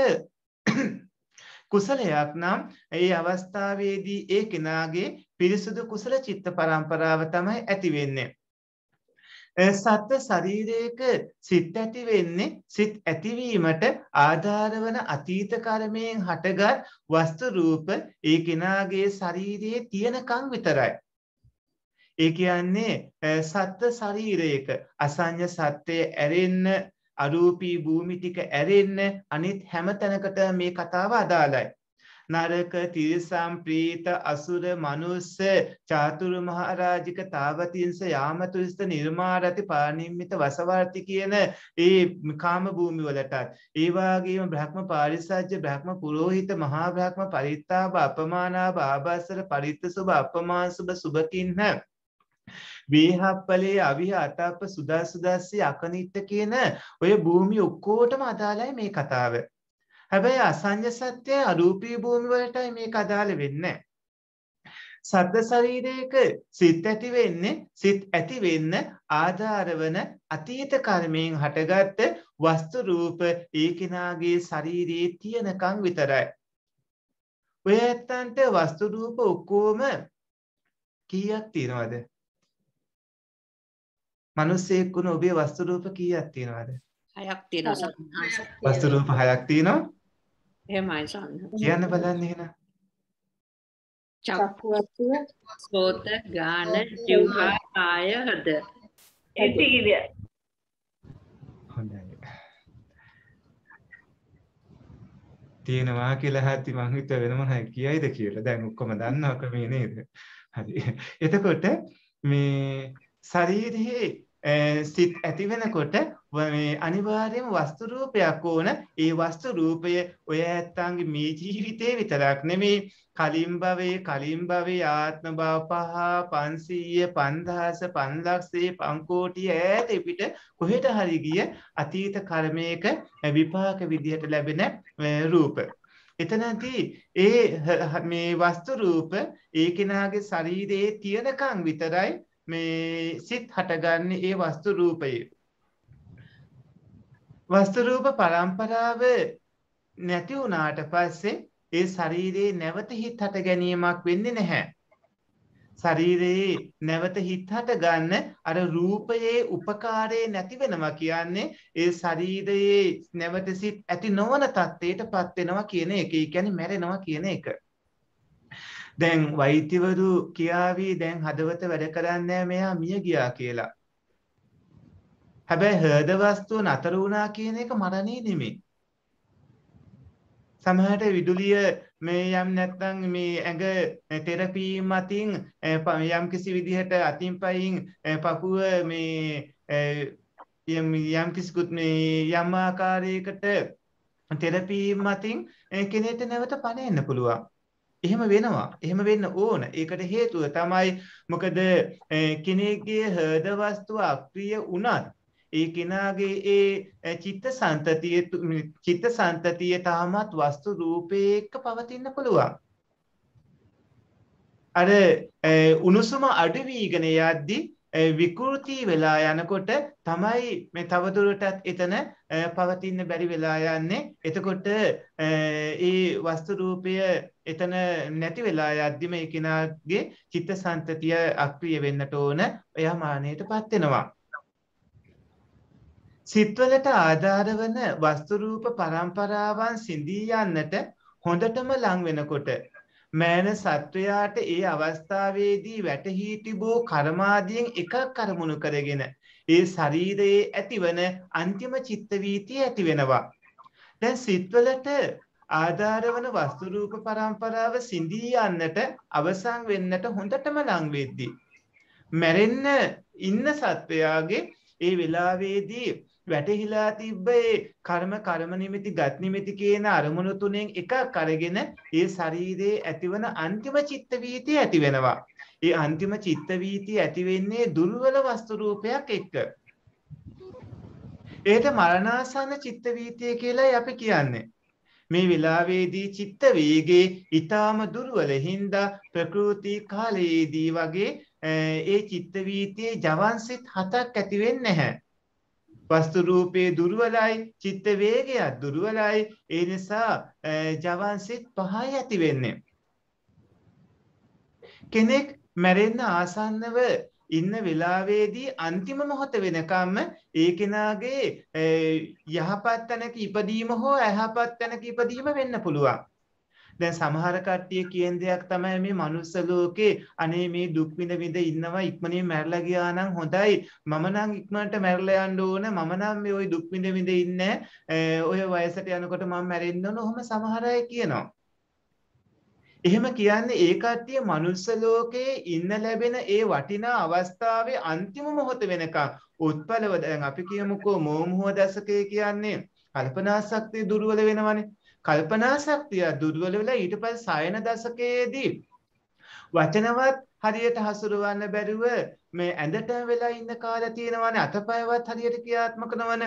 කුසලයක් නම් ඒ අවස්ථාවේදී ඒ කෙනාගේ පිරිසුදු කුසල චිත්ත පරම්පරාව තමයි ඇති වෙන්නේ. සත්ත්ව ශරීරයක සිත් ඇති වෙන්නේ සිත් ඇතිවීමට ආධාර වන අතීත කර්මයෙන් හටගත් වස්තු රූප ඒ කෙනාගේ ශරීරයේ තියෙනකන් විතරයි. ඒ කියන්නේ සත්ත්ව ශරීරයක අසඤ්ඤ සත්‍යය ඇරෙන්න, අරූපී භූමි ටික ඇරෙන්න, අනිත් හැම තැනකට මේ කතාව අදාළයි. නරක තිරිසම් ප්‍රීත අසුර මනුස්ස චාතුරු මහරජික තාවතින්ස යාමතුස්ත නිර්මාරති පානිම්මිත වසවර්ති කියන ඒ කාම භූමි වලටත් ඒ වගේම බ්‍රහ්ම පාරිසජ්‍ය බ්‍රහ්ම පුරෝහිත මහා බ්‍රහ්ම පරිත්තාබ අපමානාබ ආභාසර පරිත්ත සුභ අපමාන සුභ සුභකින්න වේහප්පලේ අවිහ අතප්ප සුදා සුදස්සී අකනිත්ත කියන ඔය භූමි ඔක්කොටම අදාළයි මේ කතාව. හැබැයි අසංජ සත්‍ය අරූපී භූමි වලටයි මේක අදාළ වෙන්නේ. සද්ද ශරීරයක සිත් ඇති වෙන්නේ සිත් ඇති වෙන්න ආධාර වන අතීත කර්මයෙන් හටගත්ත වස්තු රූප ඒ කෙනාගේ ශරීරයේ තියෙනකන් විතරයි. ඔය ඇත්තන්ට වස්තු රූප ඔක්කොම කීයක් තියෙනවද? මිනිස්සෙක් වුණ ඔබේ වස්තු රූප කීයක් තියෙනවද? හයක් තියෙනවා. වස්තු රූප හයක් තියෙනවා. එහෙමයි සන්න. කියන්න බලන්න එහෙනම්. චක්කුවත්ව සෝත ගාන ජීවහා කාය හද. ඒ ටික හොඳයි. තියෙනවා කියලා හැටි මං හිත වෙන මොනවයි කියයිද කියලා. දැන් ඔක්කොම දන්නවා ක්‍රමේ නේද? හරි. එතකොට මේ ශරීරයේ සිත් ඇති වෙනකොට මේ අනිවාර්යයෙන්ම වස්තු රූපයක් ඕන. ඒ වස්තු රූපය ඔය ඇත්තන්ගේ මේ ජීවිතේ විතරක් නෙමෙයි කලින් භවයේ කලින් භවයේ ආත්ම භව පහ පන්සීය පන්දහස පන්ලක්ෂේ පන්කෝටි ඈත පිට කොහෙට හරි ගිය අතීත කර්මයක විපාක විදිහට ලැබෙන රූප. එතනදී ඒ මේ වස්තු රූප ඒ කෙනාගේ ශරීරයේ තියෙනකන් විතරයි මේ සිත් හටගන්නේ ඒ වස්තු රූපයේ. වස්තු රූප පරම්පරාව නැති වුණාට පස්සේ ඒ ශරීරයේ නැවත හිත් හට ගැනීමක් වෙන්නේ නැහැ. ශරීරයේ නැවත හිත් හට ගන්න අර රූපයේ උපකාරයේ නැති වෙනවා කියන්නේ ඒ ශරීරයේ නැවත සිත් ඇති නොවන තත්ත්වයටපත් වෙනවා කියන එක. ඒ කියන්නේ මැරෙනවා කියන එක. දැන් වෛද්‍යවරු කියාවි දැන් හදවත වැඩ කරන්නේ මෙයා මිය ගියා කියලා. හැබැයි හෘද වස්තුව නතර වුණා කියන එක මරණේ නෙමෙයි. සමහරට විදුලිය මේ යම් නැත්නම් මේ ඇඟ තෙරපි මතින් යම් කිසි විදිහට අතින් පයින් පපුව මේ යම් යම් කිසිකුත් මේ යම් ආකාරයකට තෙරපි මතින් කෙනෙක්ට නැවත පණෙන්න පුළුවන්. එහෙම වෙනවා. එහෙම වෙන්න ඕන. ඒකට හේතුව තමයි මොකද කෙනෙක්ගේ හෘද වස්තුව අක්‍රිය වුණත් ඒ කෙනාගේ ඒ චිත්ත සංතතිය චිත්ත සංතතිය තාමත් වස්තු රූපේ එක්ක පවතින්න පුළුවන්. අර උණුසුම අඩු වීගෙන යද්දී විකෘති වෙලා යනකොට තමයි මේ තවදුරටත් එතන පවතින්න බැරි වෙලා යන්නේ. එතකොට ඒ වස්තු රූපය එතන නැති වෙලා යද්දි මේ කෙනාගේ චිත්ත සංතතිය අක්‍රිය වෙන්නට ඕන. එයා මානයටපත් වෙනවා. සිත්වලට ආධාර වන වස්තු රූප පරම්පරාවන් සිඳී යන්නට හොඳටම ලං වෙනකොට මෑන සත්වයාට ඒ අවස්ථාවේදී වැටහී තිබූ කර්මාදියෙන් එකක් අරමුණු කරගෙන ඒ ශරීරයේ ඇතිවන අන්තිම චිත්ත වීතිය ඇති වෙනවා. දැන් සිත්වලට ආධාර වන වස්තු රූප පරම්පරාව සිඳී යන්නට අවසන් වෙන්නට හොඳටම ලං වෙද්දී මැරෙන්න ඉන්න සත්වයාගේ ඒ වෙලාවේදී වැටහිලා තිබ්බ ඒ කර්ම කර්ම නිමිති ගත් නිමිති කියන අරමුණු තුනෙන් එකක් අරගෙන ඒ ශරීරයේ ඇතිවන අන්තිම චිත්ත වීතිය ඇති වෙනවා. ඒ අන්තිම චිත්ත වීතිය ඇති වෙන්නේ දුර්වල වස්තු රූපයක් එක්ක. ඒකට මරණාසන්න චිත්ත වීතිය කියලායි අපි කියන්නේ. මේ වෙලාවේදී චිත්ත වේගේ ඊටාම දුර්වල හින්දා ප්‍රකෘති කාලයේදී වගේ ඒ චිත්ත වීතියේ ජවන්සිත හතක් ඇති වෙන්නේ නැහැ. වස්තු රූපේ දුර්වලයි, චිත්ත වේගයත් දුර්වලයි. ඒ නිසා ජවන්සිත පහයි ඇති වෙන්නේ. කෙනෙක් මැරෙන්න ආසන්නව ඉන්න වෙලාවේදී අන්තිම මොහොත වෙනකම්ම ඒ කෙනාගේ යහපත් තැනක ඉපදීම හෝ අයහපත් තැනක ඉපදීම වෙන්න පුළුවන්. දැන් සමහර කට්ටිය කියන දෙයක් තමයි මේ මනුස්ස ලෝකේ අනේ මේ දුක් විඳ විඳ ඉන්නවා ඉක්මනින් මැරලා ගියා නම් හොඳයි මම නම් ඉක්මනට මැරලා යන්න ඕන මම නම් මේ ওই දුක් විඳ විඳ ඉන්නේ ඔය වයසට යනකොට මම මැරෙන්න ඕන ඔහොම සමහර අය කියනවා. එහෙම කියන්නේ ඒ කට්ටිය මනුස්ස ලෝකයේ ඉන්න ලැබෙන ඒ වටිනා අවස්ථාවේ අන්තිම මොහොත වෙනකන් උත්පලව දැන් අපි කියමුකෝ මෝහ දශකය කියන්නේ කල්පනා ශක්තිය දුර්වල වෙනවනේ. කල්පනා ශක්තිය දුර්වල වෙලා ඊට පස්සේ සායන දශකයේදී වචනවත් හරියට හසුරවන්න බැරුව මේ ඇඳට වෙලා ඉන්න කාලය තියෙනවානේ. අතපයවත් හරියට ක්‍රියාත්මක නොවන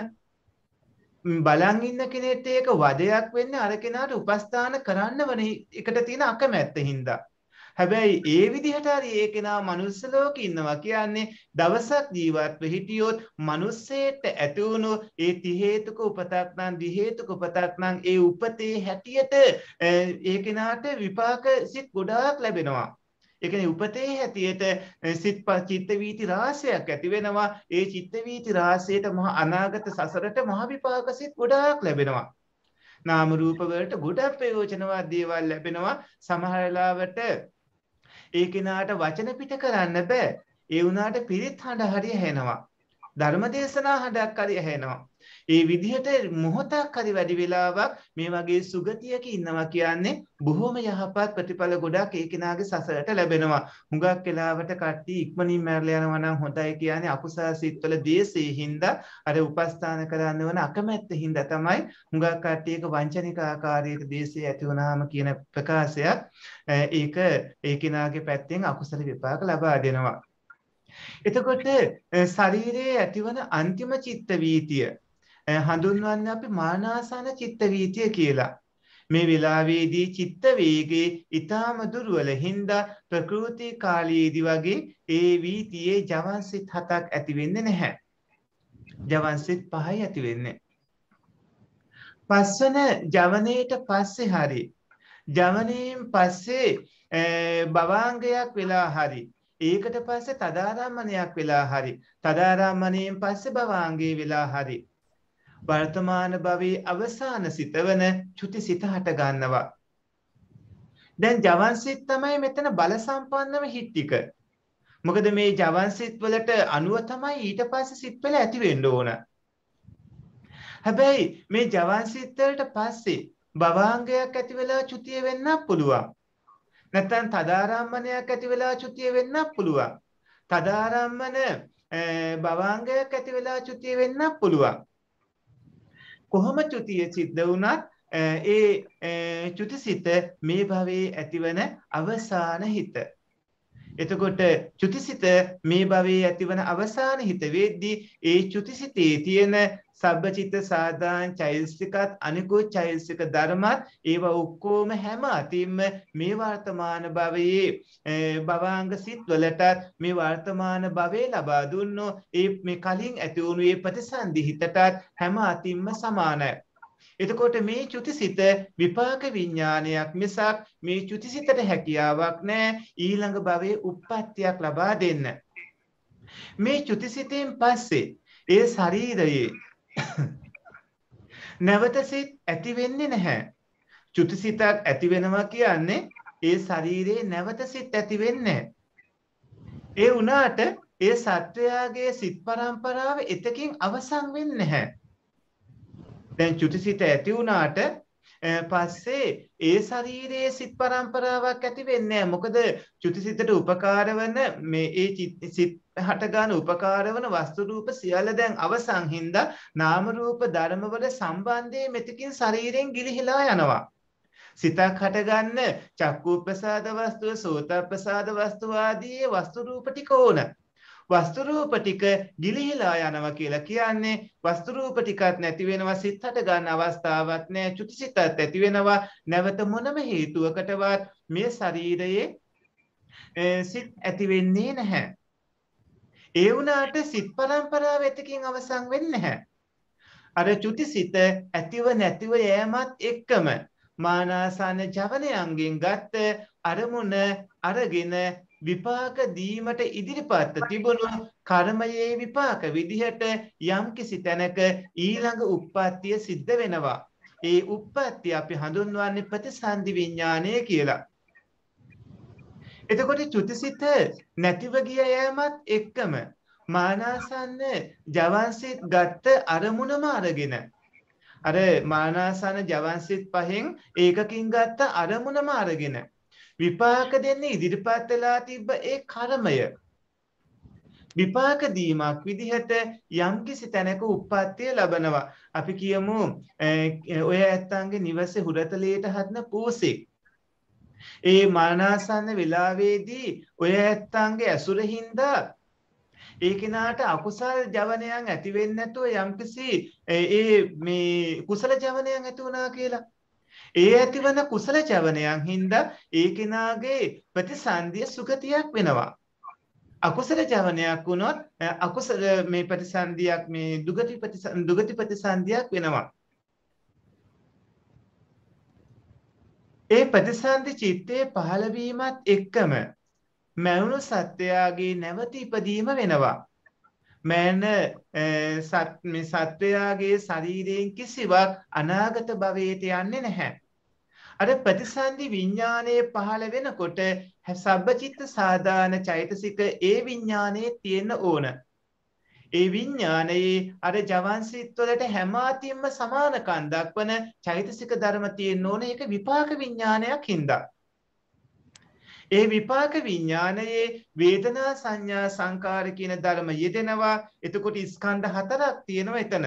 බලන් ඉන්න කෙනෙක්ට ඒක වදයක් වෙන්නේ අර කෙනාට උපස්ථාන කරන්න වන එකට තියෙන අකමැත්ත හින්දා. හැබැයි ඒ විදිහට හරි ඒ කෙනා මනුස්ස ලෝකේ ඉන්නවා කියන්නේ දවසක් ජීවත්ව හිටියොත් මනුස්සයෙක්ට ඇති වුණු ඒ ති හේතුක උපතක් නම් දි හේතුක උපතක් නම් ඒ උපතේ හැටියට ඒ කෙනාට විපාක සිත් ගොඩාක් ලැබෙනවා. ඒ කියන්නේ උපතේ හැටියට සිත් චිත්ත වීති රාශියක් ඇති වෙනවා. ඒ චිත්ත වීති රාශියට මහ අනාගත සසරට මහ විපාක සිත් ගොඩාක් ලැබෙනවා. නාම රූප වලට ගොඩක් ප්‍රයෝජනවත් දේවල් ලැබෙනවා. සමහර වෙලාවට ඒ කෙනාට වචන පිට කරන්න බෑ. ඒ වුණාට පිරිත් හඬ හරිය ඇහෙනවා. ධර්ම දේශනා හඬක් හරිය ඇහෙනවා. ඒ විදිහට මොහොතක් හරි වැඩි වෙලාවක් මේ වගේ සුගතියක ඉන්නවා කියන්නේ බොහොම යහපත් ප්‍රතිඵල ගොඩක් ඒ කෙනාගේ සසරට ලැබෙනවා. හුඟක් වෙලාවට කට්ටිය ඉක්මනින් මැරලා යනවා නම් හොඳයි කියන්නේ අකුසල සිත්වල දේශේ හින්දා අර උපස්ථාන කරන්න වන අකමැත්ත හින්දා තමයි හුඟක් කට්ටියක වංචනික ආකාරයක දේශේ ඇති වුණාම කියන ප්‍රකාශයක් ඒක ඒ කෙනාගේ පැත්තෙන් අකුසල විපාක ලබා දෙනවා. එතකොට ශරීරයේ ඇතිවන අන්තිම චිත්ත වීතිය හඳුන්වන්නේ අපි මානාසන චිත්ත වීතිය කියලා. මේ වෙලාවේදී චිත්ත වේගේ ඊටාම දුර්වල හින්දා ප්‍රකෘති කාලයේදී වගේ ඒ වීතියේ ජවන්සිත හතක් ඇති වෙන්නේ නැහැ. ජවන්සිත පහයි ඇති වෙන්නේ. පස්වන ජවනයේට පස්සේ හරි ජවනයෙන් පස්සේ භවාංගයක් වෙලා හරි ඒකට පස්සේ තදාරම්මණයක් වෙලා හරි තදාරම්මණයෙන් පස්සේ භවාංගේ වෙලා හරි වර්තමාන භවයේ අවසාන සිතවන චුති සිත හට ගන්නවා. දැන් ජවන් සිත් තමයි මෙතන බල සම්පන්නම හිත් ටික. මොකද මේ ජවන් සිත් වලට අනුව තමයි ඊට පස්සේ සිත් වල ඇති වෙන්න ඕන. හැබැයි මේ ජවන් සිත් වලට පස්සේ භවාංගයක් ඇති වෙලා චුතිය වෙන්නත් පුළුවන්. නැත්නම් තදාරම්මණයක් ඇති වෙලා චුතිය වෙන්නත් පුළුවන්. තදාරම්මන භවාංගයක් ඇති වෙලා චුතිය වෙන්නත් පුළුවන්. කොහොම චුතිය සිද්ධ වුණත් ඒ චුතිසිත මේ භවයේ ඇතිවන අවසාන හිත. එතකොට චුතිසිත මේ භවයේ ඇතිවන අවසාන හිත වෙද්දී ඒ චුතිසිතේ තියෙන සබ්බචිත්ත සාධාන චෛතසිකත් අනිකුත් චෛතසික ධර්මත් ඒවා ඔක්කොම හැම අතින්ම මේ වර්තමාන භවයේ භවාංග සිත් වලටත් මේ වර්තමාන භවයේ ලබා දුන්නෝ ඒ මේ කලින් ඇති වුණු ඒ ප්‍රතිසන්දි හිතටත් හැම අතින්ම සමානයි. එතකොට මේ චුතිසිත විපාක විඥානයක් මිසක් මේ චුතිසිතට හැකියාවක් නැහැ ඊළඟ භවයේ උප්පත්තියක් ලබා දෙන්න. මේ චුතිසිතෙන් පස්සේ ඒ ශරීරයේ නැවත සිත් ඇති වෙන්නේ නැහැ. චුතිසිතක් ඇති වෙනවා කියන්නේ ඒ ශරීරයේ නැවත සිත් ඇති වෙන්නේ නැහැ. ඒ වුණාට ඒ සත්වයාගේ සිත් පරම්පරාව එතකින් අවසන් වෙන්නේ නැහැ. දැන් චුතිසිත ඇති වුණාට පස්සේ ඒ ශරීරයේ සිත් පරම්පරාවක් ඇති වෙන්නේ නැහැ. මොකද චුතිසිතට උපකාර වන මේ ඒ සිත් හට ගන්න උපකාර වන වස්තු රූප සියල්ල දැන් අවසන් හින්දා නාම රූප ධර්ම වල සම්බන්ධයේ මෙතකින් ශරීරයෙන් ගිලිහිලා යනවා. සිතක් හට ගන්න චක්කු ප්‍රසාද වස්තුව සෝත ප්‍රසාද වස්තුව ආදී වස්තු රූප ටික ඕන. වස්තු රූප ටික ගිලිහිලා යනවා කියලා කියන්නේ වස්තු රූප ටිකක් නැති වෙනවා සිත් හට ගන්න අවස්ථාවක් නැහැ චුතිසිතත් ඇති වෙනවා නැවත මොනම හේතුවකටවත් මේ ශරීරයේ සිත් ඇති වෙන්නේ නැහැ. ඒ වුණාට සිත් පරම්පරාව එතකින් අවසන් වෙන්නේ නැහැ. අර චුතිසිත ඇතිව නැතිව යෑමත් එක්කම මානාසන ජවනයන්ගෙන් ගත්ත අරමුණ අරගෙන විපාක දීමට ඉදිරිපත් තිබුණු කර්මයේ විපාක විදිහට යම් කිසි තැනක ඊළඟ උප්පත්තිය සිද්ධ වෙනවා. ඒ උප්පත්තිය අපි හඳුන්වන්නේ ප්‍රතිසන්දි විඥානය කියලා. එතකොට චුතිසිත නැතිව ගිය යෑමත් එක්කම මානාසන්න ජවන්සිත ගත්ත අරමුණම අරගෙන අර මානාසන ජවන්සිත පහෙන් ඒකකින් ගත්ත අරමුණම අරගෙන විපාක දෙන්නේ ඉදිරිපත් වෙලා තිබ්බ ඒ කර්මය. විපාක දීමක් විදිහට යම්කිසි තැනක උප්පත්තිය ලබනවා. අපි කියමු ඔය ඇත්තන්ගේ නිවසේ හුරතලයට හදන පූසෙක්. ඒ මරණාසන්න වෙලාවේදී ඔය ඇත්තන්ගේ ඇසුරින්දා ඒ කෙනාට අකුසල් ජවනයන් ඇති වෙන්නේ නැතුව යම්කිසි ඒ මේ කුසල ජවනයන් ඇති වුණා කියලා. ඒ ඇතිවන කුසල ජවනයන් හින්දා ඒ කෙනාගේ ප්‍රතිසන්දිය සුගතියක් වෙනවා. අකුසල ජවනයක් වුණොත් අකුසල මේ ප්‍රතිසන්දියක් මේ දුගති ප්‍රතිසන්දි දුගති ප්‍රතිසන්දියක් වෙනවා. ඒ ප්‍රතිසන්දි චිත්තේ පහළ වීමත් එක්කම මැවුණු සත්වයාගේ නැවත ඉපදීම වෙනවා. මෑන මේ සත්වයාගේ ශරීරයෙන් කිසිවක් අනාගත භවයට යන්නේ නැහැ. අර ප්‍රතිසන්දි විඥානයේ පහළ වෙනකොට සබ්බචිත්ත සාදාන චෛතසික ඒ විඥානයේ තියෙන්න ඕන. ඒ විඥානයේ අර ජවන්සිත වලට හැම අතින්ම සමානකම් දක්වන චෛතසික ධර්ම තියෙන්න ඕන. ඒක විපාක විඥානයක් හින්දා. ඒ විපාක විඥානයේ වේදනා සංඥා සංකාර කියන ධර්ම යෙදෙනවා. එතකොට ස්කන්ධ හතරක් තියෙනවා එතන.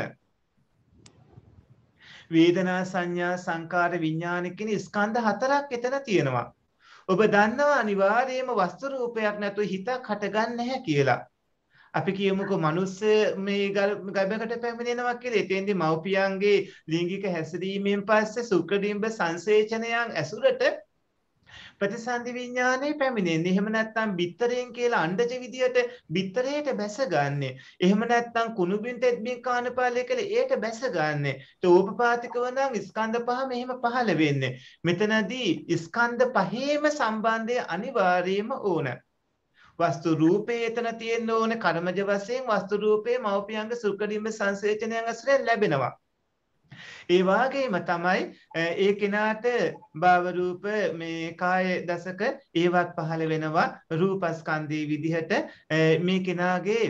වේදනා සංඥා සංකාර විඥාන කියන ස්කන්ධ හතරක් එතන තියෙනවා. ඔබ දන්නවා අනිවාර්යයෙන්ම වස්තු රූපයක් නැතුව හිතක් හටගන්නේ නැහැ කියලා. අපි කියමුකෝ මනුස්ස මේ ගබකට පැමිණෙනවා කියලා. එතෙන්දී මව්පියන්ගේ ලිංගික හැසිරීමෙන් පස්සේ සුක්‍රඩිම්බ සංසේචනයන් ඇසුරට ප්‍රතිසන්දි විඥානේ පැමිණෙන්නේ. එහෙම නැත්නම් බිත්තරයෙන් කියලා අණ්ඩජ විදියට බිත්තරයට බැස ගන්නෙ. එහෙම නැත්නම් කුණුබින් තෙත්බින් කාණපාලය කියලා ඒට බැස ගන්නෙ. ඒ ඕපපාතිකව නම් ස්කන්ධ පහ මෙහෙම පහළ වෙන්නේ. මෙතනදී ස්කන්ධ පහේම සම්බන්ධය අනිවාර්යයෙන්ම ඕන. වස්තු රූපේ එතන තියෙන්න ඕන. කර්මජ වශයෙන් වස්තු රූපේ මව්පියන්ගේ සුඛඩිම්බ සංසේචනයන් අසුරෙන් ලැබෙනවා. ඒ වාගේම තමයි ඒ කෙනාට භව රූප මේ කාය දසක ඒවත් පහළ වෙනවා රූපස්කන්ධයේ විදිහට. මේ කෙනාගේ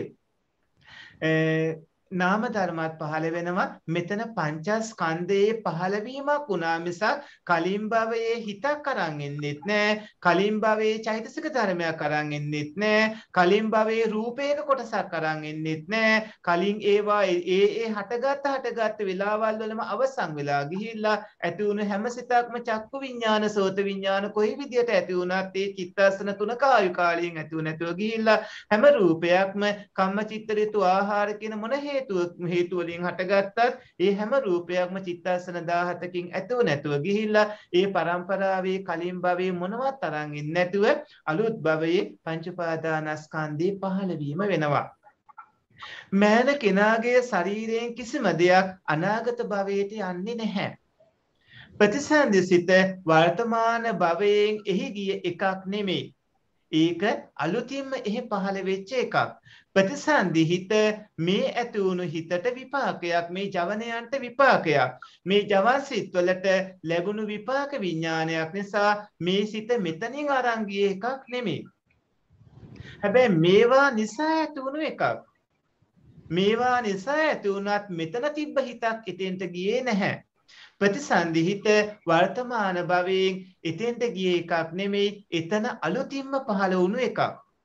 නාම ධර්මات පහළ වෙනවා. මෙතන පංචස්කන්ධයේ පහළ වීමක් වුණා මිසක් කලින් භවයේ හිතක් අරන් එන්නෙත් නෑ. කලින් භවයේ චෛතසික ධර්මයක් අරන් එන්නෙත් නෑ. කලින් භවයේ රූපයක කොටසක් අරන් එන්නෙත් නෑ. කලින් ඒවා ඒ ඒ හටගත් හටගත් වෙලාවල් වලම අවසන් වෙලා ගිහිල්ලා ඇති වුණු හැම සිතක්ම චක්කු විඥාන සෝත විඥාන කොයි විදියට ඇති වුණත් ඒ චිත්තස්න තුනක ආයු කාලයෙන් ඇති නැතුව ගිහිල්ලා හැම රූපයක්ම කම්ම චිත්ත ඍතු ආහාර කියන මොන හේතු වලින් හටගත්තත් ඒ හැම රූපයක්ම චිත්තස්සන දාහතකින් ඇතුව නැතුව ගිහිල්ලා ඒ පරම්පරාවේ කලින් භවයේ මොනවත් අරන් ඉන්නේ නැතුව අලුත් භවයේ පංච උපාදානස්කන්ධේ පහළ වීම වෙනවා. මෑන කෙනාගේ ශරීරයෙන් කිසිම දෙයක් අනාගත භවයට යන්නේ නැහැ. ප්‍රතිසන්දිසිත වර්තමාන භවයෙන් එහි ගිය එකක් නෙමෙයි. ඒක අලුතින්ම එහි පහළ වෙච්ච එකක්. ප්‍රතිසන්දි හිත මේ ඇති වුණු හිතට විපාකයක්. මේ ජවනයන්ට විපාකයක්. මේ ජවන්සිත වලට ලැබුණු විපාක විඥානයක් නිසා මේ සිත මෙතනින් අරන් ගිය එකක් නෙමෙයි. හැබැයි මේවා නිසා ඇති වුණු එකක්. මේවා නිසා ඇති වුණත් මෙතන තිබ්බ හිතක් එතෙන්ට ගියේ නැහැ. ප්‍රතිසන්දි හිත වර්තමාන භවයෙන් එතෙන්ට ගිය එකක් නෙමෙයි. එතන අලුතින්ම පහළ වුණු එකක්.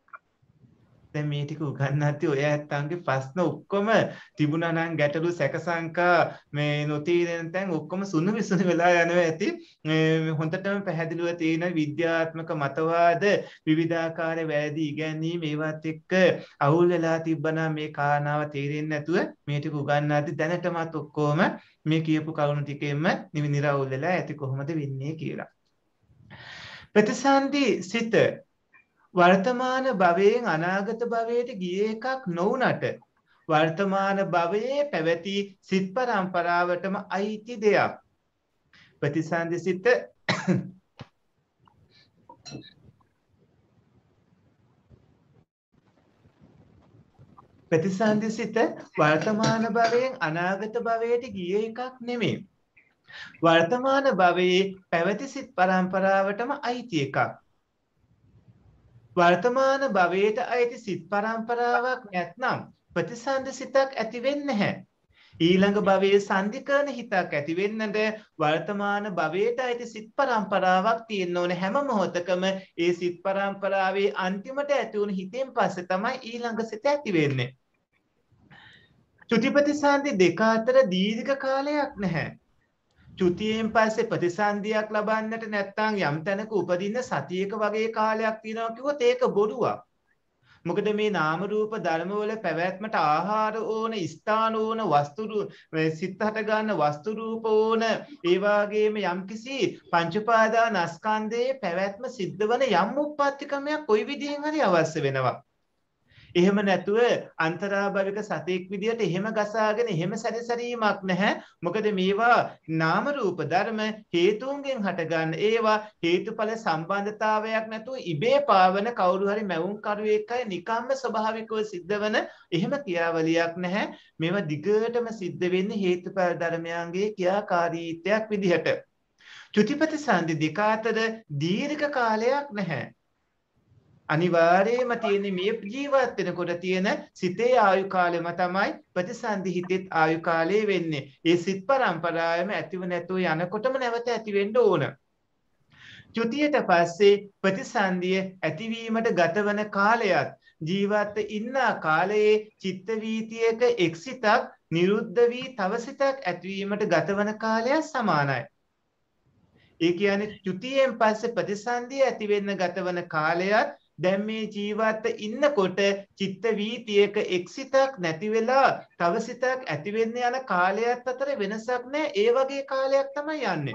දැන් මේ ටික උගන්වද්දී ඔය ඇත්තන්ගේ ප්‍රශ්න ඔක්කොම තිබුණා නම් ගැටලු සැකසංකා මේ නොතීරෙන තැන් ඔක්කොම සුණු විසුණු වෙලා යනවා ඇති. මේ හොඳටම පැහැදිලිව තියෙන විද්‍යාත්මක මතවාද විවිධාකාර වැරදි ඉගැන්වීම් ඒවත් එක්ක අවුල් වෙලා තිබ්බනම් මේ කාරණාව තේරෙන්නේ නැතුව මේ ටික උගන්වද්දී දැනටමත් ඔක්කොම මේ කියපු කරුණු ටිකෙන්ම නිවිනිරවුල් වෙලා ඇති කොහොමද වෙන්නේ කියලා. ප්‍රතිසන්දි සිත වර්තමාන භවයෙන් අනාගත භවයට ගිය එකක් නොවුනට වර්තමාන භවයේ පැවති සිත් පරම්පරාවටම අයිති දෙයක්. ප්‍රතිසන්දි සිත ප්‍රතිසන්දි සිත වර්තමාන භවයෙන් අනාගත භවයට ගිය එකක් නෙමෙයි. වර්තමාන භවයේ පැවති සිත් පරම්පරාවටම අයිති එකක්. වර්තමාන භවයට අයිති සිත් පරම්පරාවක් නැත්නම් ප්‍රතිසන්දි සිතක් ඇති වෙන්නේ නැහැ. ඊළඟ භවයේ සංදි කරන හිතක් ඇති වෙන්නට වර්තමාන භවයට ඇති සිත් පරම්පරාවක් තියෙන්න ඕනේ. හැම මොහොතකම ඒ සිත් පරම්පරාවේ අන්තිමට ඇති වුණු හිතෙන් පස්සේ තමයි ඊළඟ සිත ඇති වෙන්නේ. චුති ප්‍රතිසන්දි දෙක අතර දීර්ඝ කාලයක් නැහැ. චුතියෙන් පස්සේ ප්‍රතිසන්දියක් ලබන්නට නැත්නම් යම් තැනක උපදින්න සතියක වගේ කාලයක් තියෙනවා කිව්වොත් ඒක බොරුවක්. මොකද මේ නාම රූප ධර්ම වල පැවැත්මට ආහාර ඕන, ස්ථාන ඕන, වස්තු සිත් හට ගන්න වස්තු රූප ඕන, ඒ වගේම යම්කිසි පංච උපාදානස්කන්ධයේ පැවැත්ම සිද්ධ වන යම් උප්පත්ති ක්‍රමයක් කොයි විදිහෙන් හරි අවශ්‍ය වෙනවා. එහෙම නැතුව අන්තරාභවික සතෙක් විදියට එහෙම ගසාගෙන එහෙම සැරිසරීමක් නැහැ. මොකද මේවා නාම රූප ධර්ම හේතුන්ගෙන් හටගන්න. ඒවා හේතුඵල සම්බන්ධතාවයක් නැතුව ඉබේ පාවන කවුරු හරි මැවුම් කරුවෙක්යි නිකම්ම ස්වභාවිකව සිද්ධ වෙන එහෙම ක්‍රියාවලියක් නැහැ. මේවා දිගටම සිද්ධ වෙන්නේ හේතුඵල ධර්මයන්ගේ ක්‍රියාකාරීත්වයක් විදිහට. චුතිපටිසන්ධි දෙක අතර දීර්ඝ කාලයක් නැහැ. අනිවාර්යයෙන්ම තියෙන මේ ජීවත් වෙනකොට තියෙන සිතේ ආයු කාලෙම තමයි ප්‍රතිසන්දි හිතෙත් ආයු කාලය වෙන්නේ. ඒ සිත් පරම්පරාවම ඇතිව නැතුව යනකොටම නැවත ඇති වෙන්න ඕන. චුතියට පස්සේ ප්‍රතිසන්දිය ඇතිවීමට ගතවන කාලයත් ජීවත් ඉන්න කාලයේ චිත්ත වීතියක එක් සිතක් නිරුද්ධ වී තව සිතක් ඇතිවීමට ගතවන කාලය සමානයි. ඒ කියන්නේ චුතියෙන් පස්සේ ප්‍රතිසන්දිය ඇති වෙන්න ගතවන කාලයත් දැන් මේ ජීවත් ඉන්නකොට චිත්ත වීතියක එක් සිතක් නැති වෙලා තව සිතක් ඇති වෙන්න යන කාලයත් අතර වෙනසක් නැහැ. ඒ වගේ කාලයක් තමයි යන්නේ.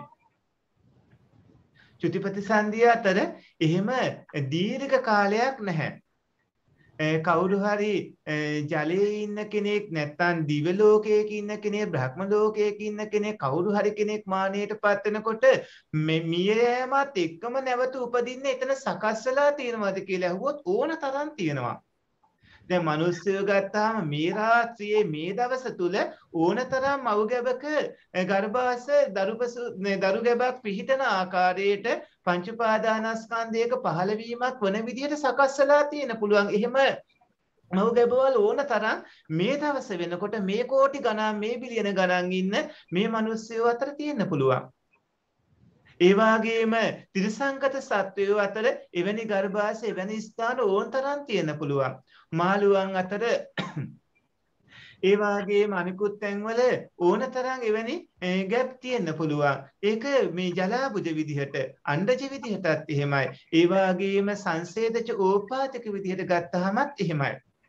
චුති ප්‍රතිසන්දිය අතර එහෙම දීර්ඝ කාලයක් නැහැ. කවුරු හරි ජලයේ ඉන්න කෙනෙක් නැත්නම් දිව්‍ය ලෝකයක ඉන්න කෙනෙක් බ්‍රහ්ම ලෝකයක ඉන්න කෙනෙක් කවුරු හරි කෙනෙක් මානෙටපත් වෙනකොට මිය යෑමත් එක්කම නැවත උපදින්න එතන සකස් වෙලා තියෙනවද කියලා අහුවොත් ඕන තරම් තියෙනවා. දැන් මිනිස්සුયો ගත්තාම මේ රාත්‍රියේ මේ දවස තුල ඕන තරම් මව් ගැබක ගර්භාෂ දරුපසු දරු ගැබක් පිහිටන ආකාරයට පංච උපාදානස්කන්ධයක පහළවීමක් වන විදිහට සකස් වෙලා තියෙන පුළුවන්. එහෙම මව් ගැබවල ඕන තරම් මේ දවස වෙනකොට මේ කෝටි ගණන් මේ බිලියන ගණන් ඉන්න මේ මිනිස්සුયો අතර තියෙන්න පුළුවන්. ඒ වගේම ත්‍රිසංගත සත්වයෝ අතර එවැනි ගර්භාෂ එවැනි ස්ථාන ඕන තරම් තියෙන්න පුළුවන්. මාළුවන් අතර ඒ වගේම අනිකුත් තැන්වල ඕන තරම් එවැනි ගැප් තියෙන්න පුළුවන්. ඒක මේ ජලාබුජ විදිහට අණ්ඩජ විදිහටත් එහෙමයි. ඒ වගේම සංසේදජ ඕපාතක විදිහට ගත්තාමත් එහෙමයි.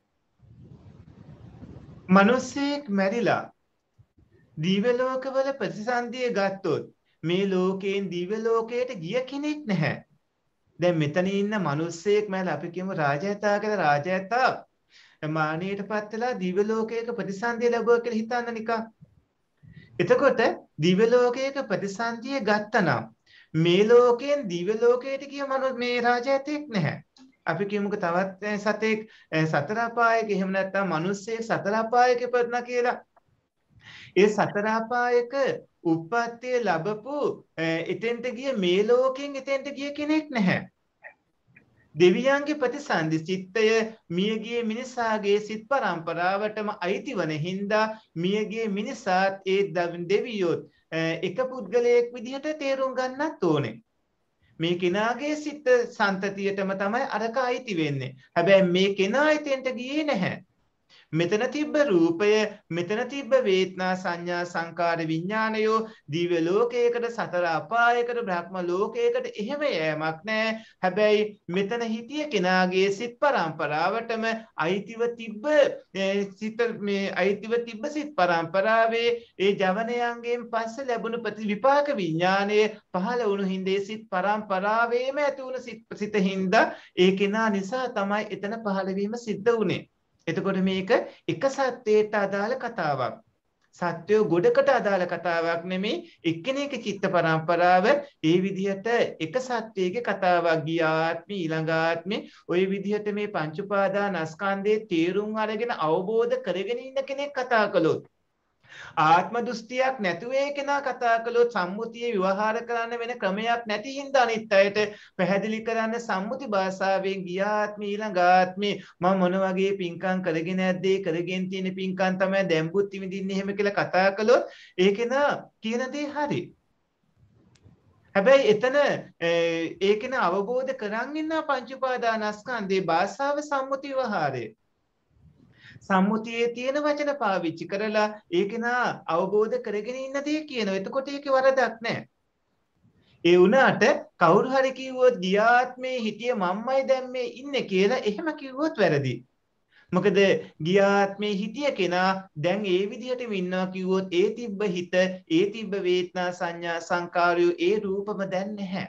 මිනිස්සෙක් මැරිලා දිව්‍ය ලෝකවල ප්‍රතිසන්දිය ගත්තොත් මේ ලෝකයෙන් දිව්‍ය ලෝකයට ගිය කෙනෙක් නැහැ. දැන් මෙතන ඉන්න මිනිස්සෙක් මැල අපි කියමු රාජයතා කියලා. රාජයතා මානෙටපත් වෙලා දිව්‍ය ලෝකයක ප්‍රතිසන්දිය ලැබුවා කියලා හිතන්න නිකන්. එතකොට දිව්‍ය ලෝකයක ප්‍රතිසන්දිය ගත්තනම් මේ ලෝකයෙන් දිව්‍ය ලෝකයට ගිය මනුස්ස මේ රාජයතෙක් නැහැ. අපි කියමුකෝ තවත් සතෙක් සතර අපායක එහෙම නැත්නම් මිනිස්සෙක් සතර අපායක ඉපදුණා කියලා. ඒ සතර අපායක උප්පත්තිය ලැබපු එතෙන්ට ගිය මේ ලෝකෙන් එතෙන්ට ගිය කෙනෙක් නැහැ. දෙවියන්ගේ ප්‍රතිසන්දි චිත්තය මියගිය මිනිසාගේ සිත් පරම්පරාවටම අයිති වන හින්දා මියගිය මිනිසාත් ඒ දෙවියොත් එක පුද්ගලයෙක් විදිහට තේරුම් ගන්නත් ඕනේ. මේ කෙනාගේ සිත් සන්තතියටම තමයි අරක අයිති වෙන්නේ. හැබැයි මේ කෙනා එතෙන්ට ගියේ නැහැ. මෙතන තිබ්බ රූපය, මෙතන තිබ්බ වේදනා සංඥා සංකාර විඥානයෝ දිව්‍ය ලෝකයකට සතර අපායකට බ්‍රහ්ම ලෝකයකට එහෙම යෑමක් නැහැ. හැබැයි මෙතන හිටිය කෙනාගේ සිත් පරම්පරාවටම අයිතිව තිබ්බ සිත මේ අයිතිව තිබ්බ සිත් පරම්පරාවේ ඒ ජවනයන්ගෙන් පස්සේ ලැබුණු ප්‍රතිවිපාක විඥානය පහළ වුණු හින්දේ සිත් පරම්පරාවේම ඇති වුණු සිත් සිත හින්දා ඒ කෙනා නිසා තමයි එතන පහළ වීම සිද්ධ වුණේ. එතකොට මේක එක සත්‍යයට අදාළ කතාවක්. සත්‍යෝ ගොඩකට අදාළ කතාවක් නෙමෙයි. එක්කෙනෙක් චිත්ත පරම්පරාව ඒ විදිහට එක සත්‍යයේ කතාවක් ගියාත්මි ඊළඟ ආත්මේ ওই විදිහට මේ පංච උපාදානස්කන්ධයේ තේරුම් අරගෙන අවබෝධ කරගෙන ඉන්න කෙනෙක් කතා කළොත් ආත්ම දෘෂ්ටියක් නැතුව කෙනා කතා කළොත් සම්මුතිය විවහාර කරන්න වෙන ක්‍රමයක් නැති හින්දා අනිත් අයට පැහැදිලි කරන්න සම්මුති භාෂාවෙන් ගියාත්මී ඊළඟ ආත්මේ මම මොන වගේ පින්කම් කරගෙන නැද්දේ කරගෙන තියෙන පින්කම් තමයි දැන් බුද්ධි විඳින්නේ එහෙම කියලා කතා කළොත් ඒකේන කියන දේ හරි. හැබැයි එතන ඒකේන අවබෝධ කරන් ඉන්න පංච උපාදානස්කන්ධේ භාෂාව සම්මුති විවහාරය. සම්මුතියේ තියෙන වචන පාවිච්චි කරලා ඒක නා අවබෝධ කරගෙන ඉන්න දේ කියනවා. එතකොට ඒකේ වරදක් නැහැ. ඒ වුණාට කවුරු හරි කිව්වොත් ගියාත්මේ හිටිය මම්මයි දැන් මේ ඉන්නේ කියලා එහෙම කිව්වොත් වැරදි. මොකද ගියාත්මේ හිටිය කෙනා දැන් ඒ විදිහටම ඉන්නවා කිව්වොත් ඒ තිබ්බ හිත, ඒ තිබ්බ වේදනා සංඥා සංකාරය ඒ රූපම දැන් නැහැ.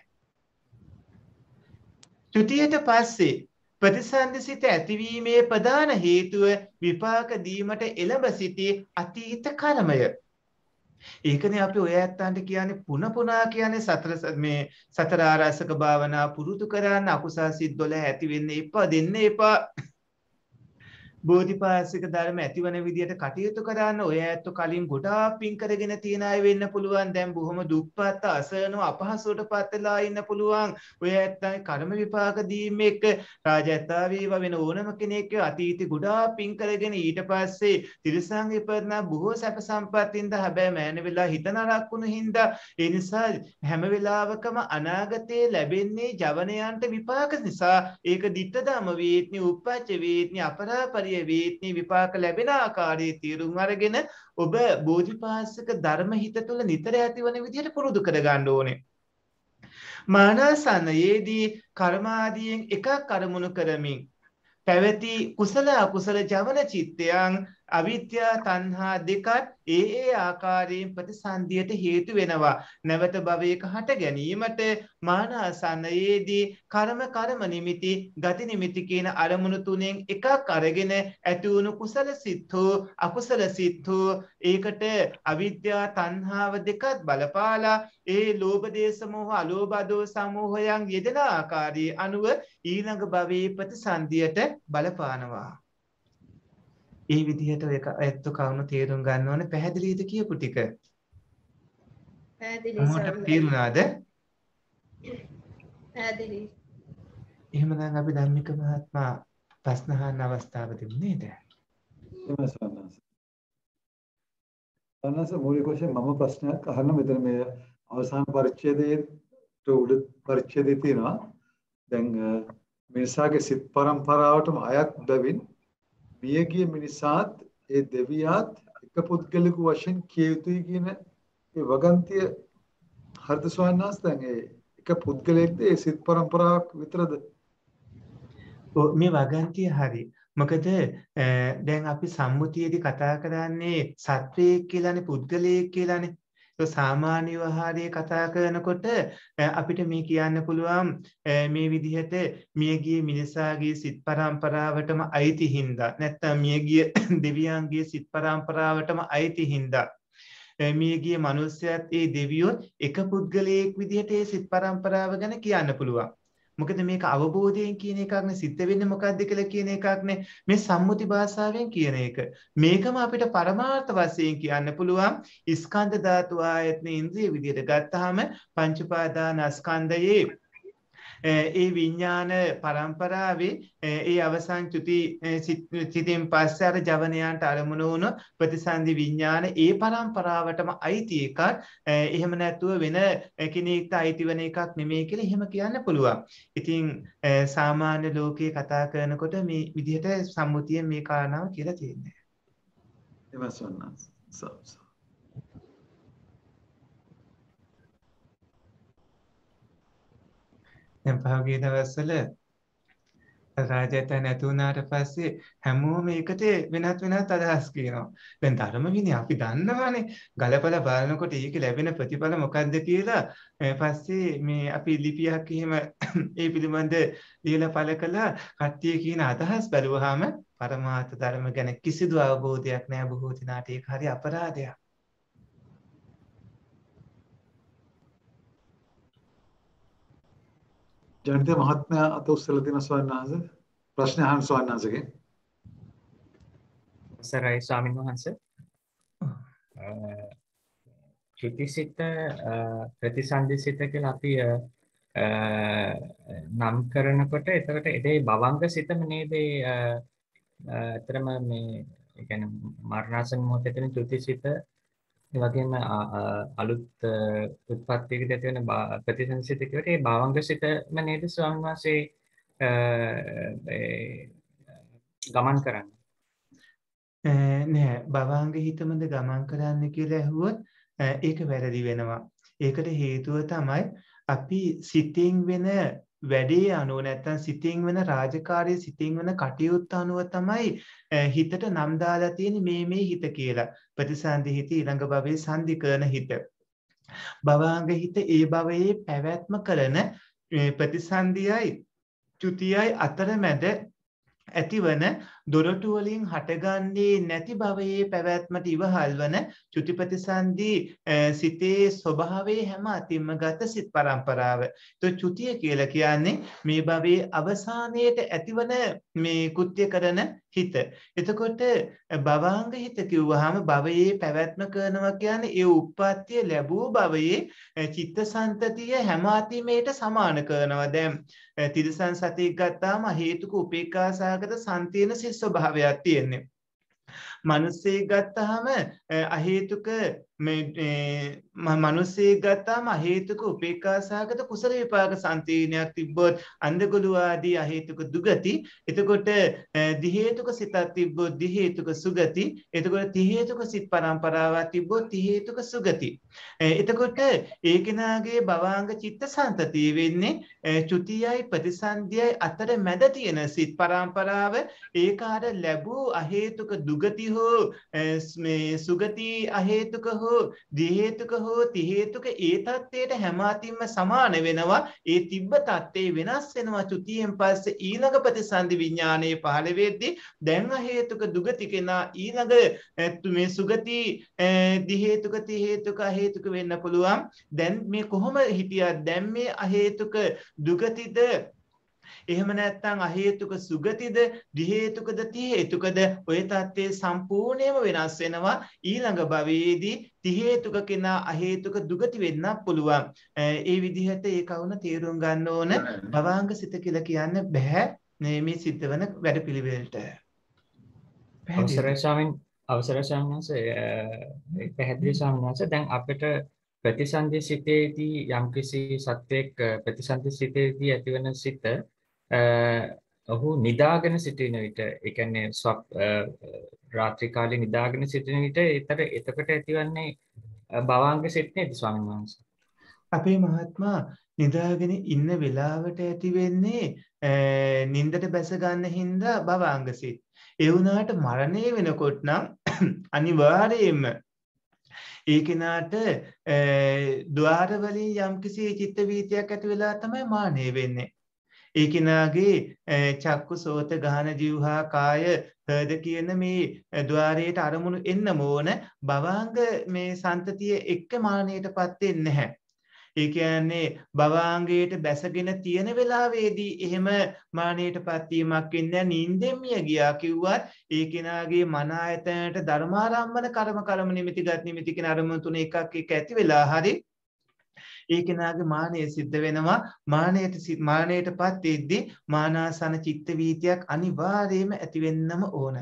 චුතියට පස්සේ ප්‍රතිසන්දිසිත ඇතිවීමේ ප්‍රධාන හේතුව විපාක දීමට එළඹ සිටි අතීත කර්මය. ඒකනේ අපි ඔය ඇත්තන්ට කියන්නේ පුන පුනා කියන්නේ සතර මේ සතර ආරසක භාවනා පුරුදු කරන්න අකුසල් සිත් දොළ ඇති වෙන්න එපා දෙන්න එපා. බෝධිපාශික ධර්ම ඇතිවන විදියට කටයුතු කරන්න ඔය ඇත්ත කලින් ගොඩාක් පින් කරගෙන තියන අය වෙන්න පුළුවන්. දැන් බොහොම දුප්පත් අසරණව අපහසුවට පත් වෙලා ඉන්න පුළුවන්. ඔය ඇත්තන් කර්ම විපාක දීම එක්ක රාජ්‍යතා වේවා වෙන ඕනම කෙනෙක් අතීතේ ගොඩාක් පින් කරගෙන ඊට පස්සේ තිරසං ඉපදන බොහෝ සැප සම්පත්තින්ද හැබැයි මෑන වෙලා හිත නරක් වුණු හින්දා ඒ නිසා හැම වෙලාවකම අනාගතේ ලැබෙන්නේ ජවනයන්ට විපාක නිසා ඒක ditta ධම්ම වේත්නි උප්පච්ච වේත්නි අපරාපරිය වේත්නි විපාක ලැබෙන ආකාරයේ තීරුම් අරගෙන ඔබ බෝධිපාශික ධර්ම හිත තුළ නිතර ඇතිවන විදිහට පුරුදු කරගන්න ඕනේ. මානසනයේදී කර්මාදීන් එකක් අරමුණු කරමින් පැවති කුසල අකුසල ජවන චිත්තයන් අවිද්‍යා තණ්හා දෙකත් ඒ ඒ ආකාරයෙන් ප්‍රතිසන්දියට හේතු වෙනවා. නැවත භවයක හට ගැනීමට මානසනයේදී කර්ම කර්ම නිමිති ගති නිමිති කියන අරමුණු තුනෙන් එකක් අරගෙන ඇති වුණු කුසල සිත් හෝ අකුසල සිත් හෝ ඒකට අවිද්‍යා තණ්හාව දෙකත් බලපාලා ඒ ලෝභ දේශ මොහ අලෝභ දෝස සමෝහයන් යෙදෙන ආකාරයේ අනුව ඊළඟ භවයේ ප්‍රතිසන්දියට බලපානවා. ඒ විදිහට ඔය ඇත්ත කවුණු තේරුම් ගන්න ඕනේ. පැහැදිලිද කියපු ටික? පැහැදිලි මොකට තේරුණාද? පැහැදිලි. එහෙමනම් අපි ධම්මික මහත්මයා ප්‍රශ්න අහන්න අවස්ථාව දෙන්නේ නේද? එහෙමයි සන්නස. සන්නස මූලික වශයෙන් මම ප්‍රශ්නයක් අහන්න මෙතන මේ අවසාන පරිච්ඡේදයේ උඩ පරිච්ඡේදයේ තියෙනවා. දැන් මිනිසාගේ සිත් පරම්පරාවටම අයත් බැවින් මියගිය මිනිසාත් ඒ දෙවියාත් එක පුද්ගලික වශයෙන් කිය යුතුයි කියන ඒ වගන්තිය හර්ද ස්වාමීන් දැන් ඒ එක පුද්ගලයෙක්ද ඒ සිත් පරම්පරාවක් විතරද? මේ වගන්තිය හරි. මොකද දැන් අපි සම්මුතියේදී කතා කරන්නේ සත්වයෙක් කියලානේ පුද්ගලයෙක් කියලානේ. ඒ සාමාන්‍ය ව්‍යවහාරයේ කතා කරනකොට අපිට මේ කියන්න පුළුවන් මේ විදිහට මියගිය මිනිසාගේ සිත් පරම්පරාවටම අයිති හින්දා නැත්නම් මියගිය දෙවියන්ගේ සිත් පරම්පරාවටම අයිති හින්දා මියගිය මිනිස්සයත් ඒ දෙවියොත් එක පුද්ගලයෙක් විදිහට ඒ සිත් පරම්පරාව ගැන කියන්න පුළුවන්. මොකද මේක අවබෝධයෙන් කියන එකක් නේ සිද්ධ වෙන්නේ මොකද්ද කියලා කියන එකක් නේ මේ සම්මුති භාෂාවෙන් කියන එක. මේකම අපිට පරමාර්ථ වශයෙන් කියන්න පුළුවන් ස්කන්ධ ධාතු ආයතන ඉන්ද්‍රිය විදිහට ගත්තාම පංච උපාදානස්කන්ධයේ ඒ විඥාන පරම්පරාවේ ඒ අවසන් චුති සිතින් පස්සේ අර ජවනයන්ට අරමුණු වුණු ප්‍රතිසන්දි විඥාන ඒ පරම්පරාවටම අයිති එකක්. එහෙම නැතුව වෙන කෙනෙක්ට අයිති වෙන එකක් නෙමෙයි කියලා එහෙම කියන්න පුළුවන්. ඉතින් සාමාන්‍ය ලෝකේ කතා කරනකොට මේ විදිහට සම්මුතියෙන් මේ කාරණාව කියලා තියෙන්නේ. එවසන්නස්. සබ්ස. දැන් පහුගිය දවස්වල රාජ්‍යත නැතුණාට පස්සේ හැමෝම ඒකට වෙනත් වෙනත් අදහස් කියනවා. දැන් ධර්ම විනය අපි දන්නවානේ. ගලපලා බලනකොට ඒක ලැබෙන ප්‍රතිඵල මොකක්ද කියලා පස්සේ මේ අපි ලිපියක් එහෙම ඒ පිළිබඳ ලියලා පළ කළා. කට්ටිය කියන අදහස් බැලුවාම පරමාර්ථ ධර්ම ගැන කිසිදු අවබෝධයක් නැහැ බොහෝ දිනාට. ඒක හරි අපරාධයක්. ජනිත මහත්මයා අත උස්සලා තියෙන ස්වාමීන් වහන්සේ ප්‍රශ්න අහන්න ස්වාමීන් වහන්සේගෙන්. සරයි ස්වාමීන් වහන්සේ. චුතිසිත ප්‍රතිසන්දිසිත කියලා අපි නම් කරනකොට එතකොට ඒ භවංග සිතම නේද අතරම මේ ඒ කියන්නේ මරණාසන්න මොහොතේ තියෙන චුතිසිත ඒ වගේම අලුත් උත්පත්තියකට ඇති වෙන ප්‍රතිසන්දිසිත කියවට ඒ භවංග සිතම නේද ස්වාමීන් වහන්සේ ගමන් කරන්නේ නෑ භවංග හිතමද ගමන් කරන්න කියලා ඇහුවොත් ඒක වැරදි වෙනවා. ඒකට හේතුව තමයි අපි සිතින් වෙන වැඩේ අනුව නැත්නම් සිතින් වෙන රාජකාරිය සිතින් වෙන කටයුත්ත අනුව තමයි හිතට නම් දාලා තියෙන්නේ මේ මේ හිත කියලා. ප්‍රතිසන්දි හිත ඊළඟ භවයේ සන්ධි කරන හිත. භවංග හිත ඒ භවයේ පැවැත්ම කරන ප්‍රතිසන්දියයි චුතියයි අතරමැද ඇතිවන දොරටු වලින් හටගන්නේ නැති භවයේ පැවැත්මට ඉවහල් වන චුති ප්‍රතිසන්දි සිතේ ස්වභාවයේ හැම අතින්ම ගත සිත් පරම්පරාව. તો චුතිය කියලා කියන්නේ මේ භවයේ අවසානයේට ඇතිවන මේ කෘත්‍ය කරන හිත. එතකොට භවංග හිත කිව්වහම භවයේ පැවැත්ම කරනවා කියන්නේ ඒ උප්පත්තිය ලැබූ භවයේ චිත්තසංතතිය හැම අතිමේට සමාන කරනවා. දැන් තිරසන් සතියක් ගත්තාම හේතුක උපේක්ඛා සහගත සංතීන සිත් ස්වභාවයක් තියෙන්නේ. මිනිස්සෙක් ගත්තාම අහේතුක මේ මිනිස්සෙක් ගත්තාම අහේතුක උපේක්ඛා සහගත කුසල විපාක සංතීනයක් තිබ්බොත් අන්ධගොළු ආදී අහේතුක දුගති. එතකොට දි හේතුක සිතක් තිබ්බොත් දි හේතුක සුගති. එතකොට ති හේතුක සිත් පරම්පරාවක් තිබ්බොත් ති හේතුක සුගති. එතකොට ඒ කෙනාගේ භවාංග චිත්ත සංතතිය වෙන්නේ චුතියයි ප්‍රතිසන්දියයි අතර මැද තියෙන සිත් පරම්පරාව ඒකාර ලැබූ අහේතුක දුගති හෝ මේ සුගති අහේතුක හෝ දි හේතුක හෝ ති හේතුක ඒ தත්ත්වයට හැම අතින්ම සමාන වෙනවා. ඒ තිබ්බ தත්ත්වේ වෙනස් වෙනවා. චුතියෙන් පස්සේ ඊළඟ ප්‍රතිසන්දි විඥානයේ පහළ වෙද්දී දැන් අහේතුක දුගති කෙනා ඊළඟ මේ සුගති දි හේතුක ති හේතුක අහේතුක වෙන්න පුළුවන්. දැන් මේ කොහොම හිටියත් දැන් මේ අහේතුක දුගතිද එහෙම නැත්නම් අහේතුක සුගතිද දි හේතුකද ති හේතුකද ඔය தත්ත්වයේ සම්පූර්ණයෙන්ම වෙනස් වෙනවා. ඊළඟ භවයේදී ති හේතුක කෙනා අහේතුක දුගති වෙන්න පුළුවන්. ඒ විදිහට ඒ කවුන තේරුම් ගන්න ඕන. භවාංග සිත කියලා කියන්න බෑ මේ සිද්ධ වෙන වැඩපිළිවෙලට. අවසරයි ස්වාමීන් අවසරයි ස්වාමීන් වහන්සේ පැහැදිලි ස්වාමීන් වහන්සේ දැන් අපිට ප්‍රතිසන්දි සිතේදී යම්කිසි සත්‍යයක් ප්‍රතිසන්දි සිතේදී ඇතිවන සිත ඔහු නිදාගෙන සිටින විට ඒ කියන්නේ රාත්‍රී කාලේ නිදාගෙන සිටින විට ඒතර එතකොට ඇතිවන්නේ භවාංග සිත් නේද ස්වාමීන් වහන්සේ? අපේ මහත්මයා නිදාගෙන ඉන්න වෙලාවට ඇති වෙන්නේ නින්දට බැස ගන්න හින්දා භවාංග සිත්. ඒ වුණාට මරණය වෙනකොට නම් අනිවාර්යයෙන්ම ඒ කෙනාට ద్వාර වලින් යම්කිසි චිත්ත වීතියක් ඇති වෙලා තමයි මානෙ වෙන්නේ. ඒ කෙනාගේ චක්කු සෝත ගාන જીවහා කාය හද කියන මේ ద్వාරයට අරමුණු එන්නම ඕන. භවාංග මේ සන්තතිය එක්ක මානෙටපත් වෙන්නේ නැහැ. ඒ කියන්නේ භවාංගයට බැසගෙන තියෙන වෙලාවේදී එහෙම මානෙටපත් වීමක් වෙන්නේ නිින්දෙන් මිය ගියා කිව්වත් ඒ කෙනාගේ මන ආයතනයට ධර්මාරම්මන කර්ම කර්ම නිමිතිගත් නිමිති කියන අරමුණු තුන එකක් එක ඇති වෙලා හරි ඒ කෙනාගේ මානය සිද්ධ වෙනවා. මානයට මානයටපත් වෙද්දී මානාසන චිත්ත වීතියක් අනිවාර්යයෙන්ම ඇති වෙන්නම ඕන.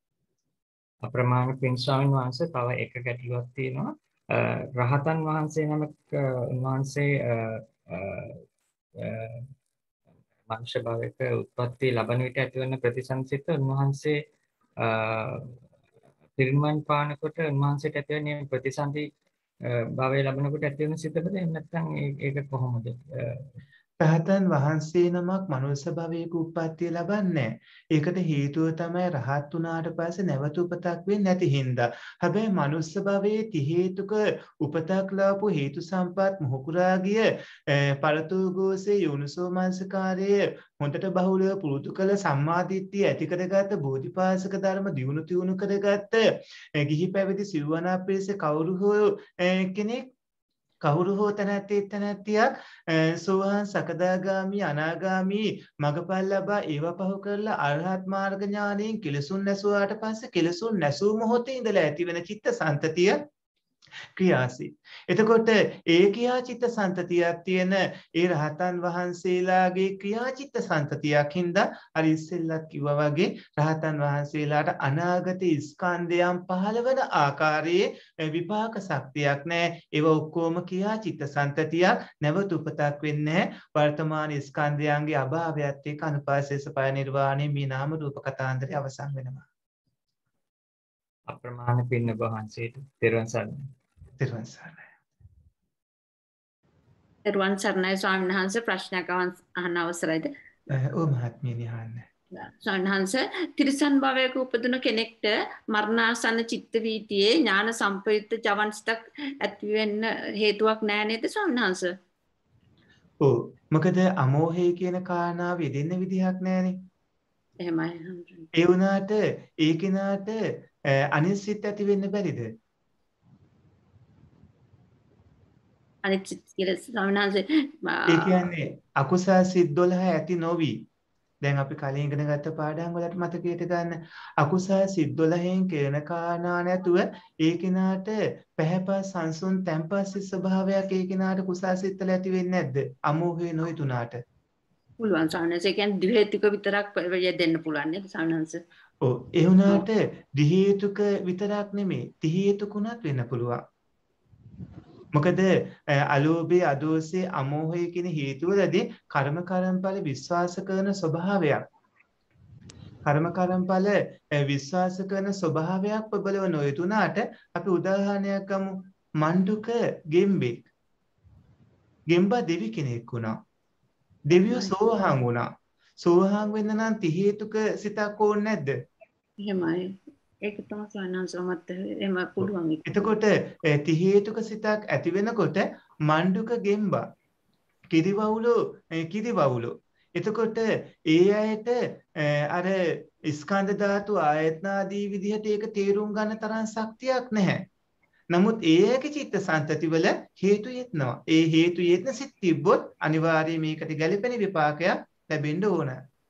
අප්‍රමාණ පින් ස්වාමීන් වහන්සේ තව එක ගැටලුවක් තියෙනවා. රහතන් වහන්සේ නමක් උන්වහන්සේ මනුෂ්‍ය භවයක උත්පත්ති ලබන විට ඇතිවන ප්‍රතිසංසිත උන්වහන්සේ පිරිනිවන් පානකොට උන්වහන්සේට ඇතිවන ප්‍රතිසන්දි භවය ලබනකොට ඇතිවන සිතද එහෙම නැත්නම් ඒක කොහොමද? රහතන් වහන්සේ නමක් මනුෂ්‍ය භවයක උත්පත්තිය ලබන්නේ. ඒකට හේතුව තමයි රහත් වුණාට පස්සේ නැවත උපතක් වෙන්නේ නැති හින්දා. හැබැයි මනුෂ්‍ය භවයේ ති හේතුක උපතක් ලැබපු හේතු සම්පත් මොහුකුරා ගිය පරතෝගෝසේ යෝනිසෝ මනසිකාරය හොඳට බහුලව පුරුදු කළ සම්මාදිට්ඨිය ඇති කරගත්ත බෝධිපාසක ධර්ම දියුණු තියුණු කරගත්ත ගිහි පැවිදි සිව්වන පිරිස කවුරු හෝ කෙනෙක් කවුරු හෝ තැනැත්තේ තැනැත්තියක් සෝවාන් සකදාගාමි අනාගාමි මගපල් ලබා ඒව පහු කරලා අරහත් මාර්ග ඥානයෙන් කෙලසුන් නැසුවාට පස්සේ කෙලසුන් නැසූ මොහොතේ ඉඳලා ඇතිවෙන චිත්ත සංතතිය ක්‍රියාසිත. එතකොට ඒ ක්‍රියාචිත්ත සන්තතියක් තියෙන ඒ රහතන් වහන්සේලාගේ ක්‍රියාචිත්ත සන්තතියක් හින්දා අර ඉස්සෙල්ලත් කිව්වා වගේ රහතන් වහන්සේලාට අනාගත ස්කන්ධයන් පහළ වෙන ආකාරයේ විපාක ශක්තියක් නැහැ. ඒව ඔක්කොම ක්‍රියාචිත්ත සන්තතියක් නැවත උපතක් වෙන්නේ වර්තමාන ස්කන්ධයන්ගේ අභාවයත් එක්ක අනුපාසේස පය නිර්වාණය මේ නාම රූප කතාන්දරය අවසන් වෙනවා. අප්‍රමාණ පින්න වහන්සේට තෙරුවන් සරණයි. තෙරුවන් සරණයි. තෙරුවන් සරණයි ස්වාමීන් වහන්සේ ප්‍රශ්නයක් අහන්න අවසරයිද? ඔව් මහත්මියනි අහන්න. ස්වාමීන් වහන්සේ තිරිසන් භවයක උපදින කෙනෙක්ට මරණාසන්න චිත්ත වීතියේ ඥාන සම්ප්‍රයුක්ත ජවන්ස්තක් ඇති වෙන්න හේතුවක් නැහැ නේද ස්වාමීන් වහන්සේ? ඔව් මොකද අමෝහය කියන කාරණාව යෙදෙන්න විදිහක් නැහැනේ. එහෙමයි. ඒ වුණාට ඒ කෙනාට අනිත් සිත් ඇති වෙන්න බැරිද? අනිත් සිත් කියලා ස්වාමීන් වහන්සේ ඒ කියන්නේ අකුසල් සිත් දොළහ ඇති නොවි. දැන් අපි කලින් ඉගෙන ගත්ත පාඩම් වලට මතකයට ගන්න අකුසල් සිත් දොළහෙන් කරන කාරණා නැතුව ඒ කෙනාට පැහැපත් සංසුන් තැම්පත් සිත් ස්වභාවයක් ඒ කෙනාට කුසල් සිත්වල ඇති වෙන්නේ නැද්ද? අමෝහය නොයතුනාට. පුළුවන් ස්වාමීන් වහන්සේ. ඒ කියන්නේ ද්විහේතුක විතරක් දෙන්න පුළුවන් නේද ස්වාමීන් වහන්සේ? ඔව් ඒ වුණාට ද්විහේතුක විතරක් නෙමෙයි ත්‍රි හේතුකුණත් වෙන්න පුළුවන්. මොකද අලෝභය අදෝසය අමෝහය කියන හේතු වලදී කර්ම කර්මඵල විශ්වාස කරන ස්වභාවයක් කර්ම කර්මඵල විශ්වාස කරන ස්වභාවයක් ප්‍රබලව නොයතුනාට අපි උදාහරණයක් ගමු. මණ්ඩුක ගෙම්බෙක් ගෙම්බා දෙවි කෙනෙක් වුණා. දෙවියෝ සෝහාන් වුණා. සෝහාන් වෙන්න නම් ත්‍රි හේතුක සිතක් ඕනේ නැද්ද? එහෙමයි. ඒක තමයි සානන්සමත් එහෙම පුළුවන්. එතකොට ත්‍රි හේතුක සිතක් ඇති වෙනකොට මණ්ඩුක ගෙම්බා කිරිවවුලෝ කිරිවවුලෝ. එතකොට ඒ අයට අර ස්කන්ධ ධාතු ආයතන ආදී විදිහට ඒක තේරුම් ගන්න තරම් ශක්තියක් නැහැ. නමුත් ඒකේ චිත්ත සංතති වල හේතු යෙත්නවා. ඒ හේතු යෙත්න සිත් තිබ්බොත් අනිවාර්යයෙන් මේකට ගැළපෙන විපාකයක් ලැබෙන්න ඕන.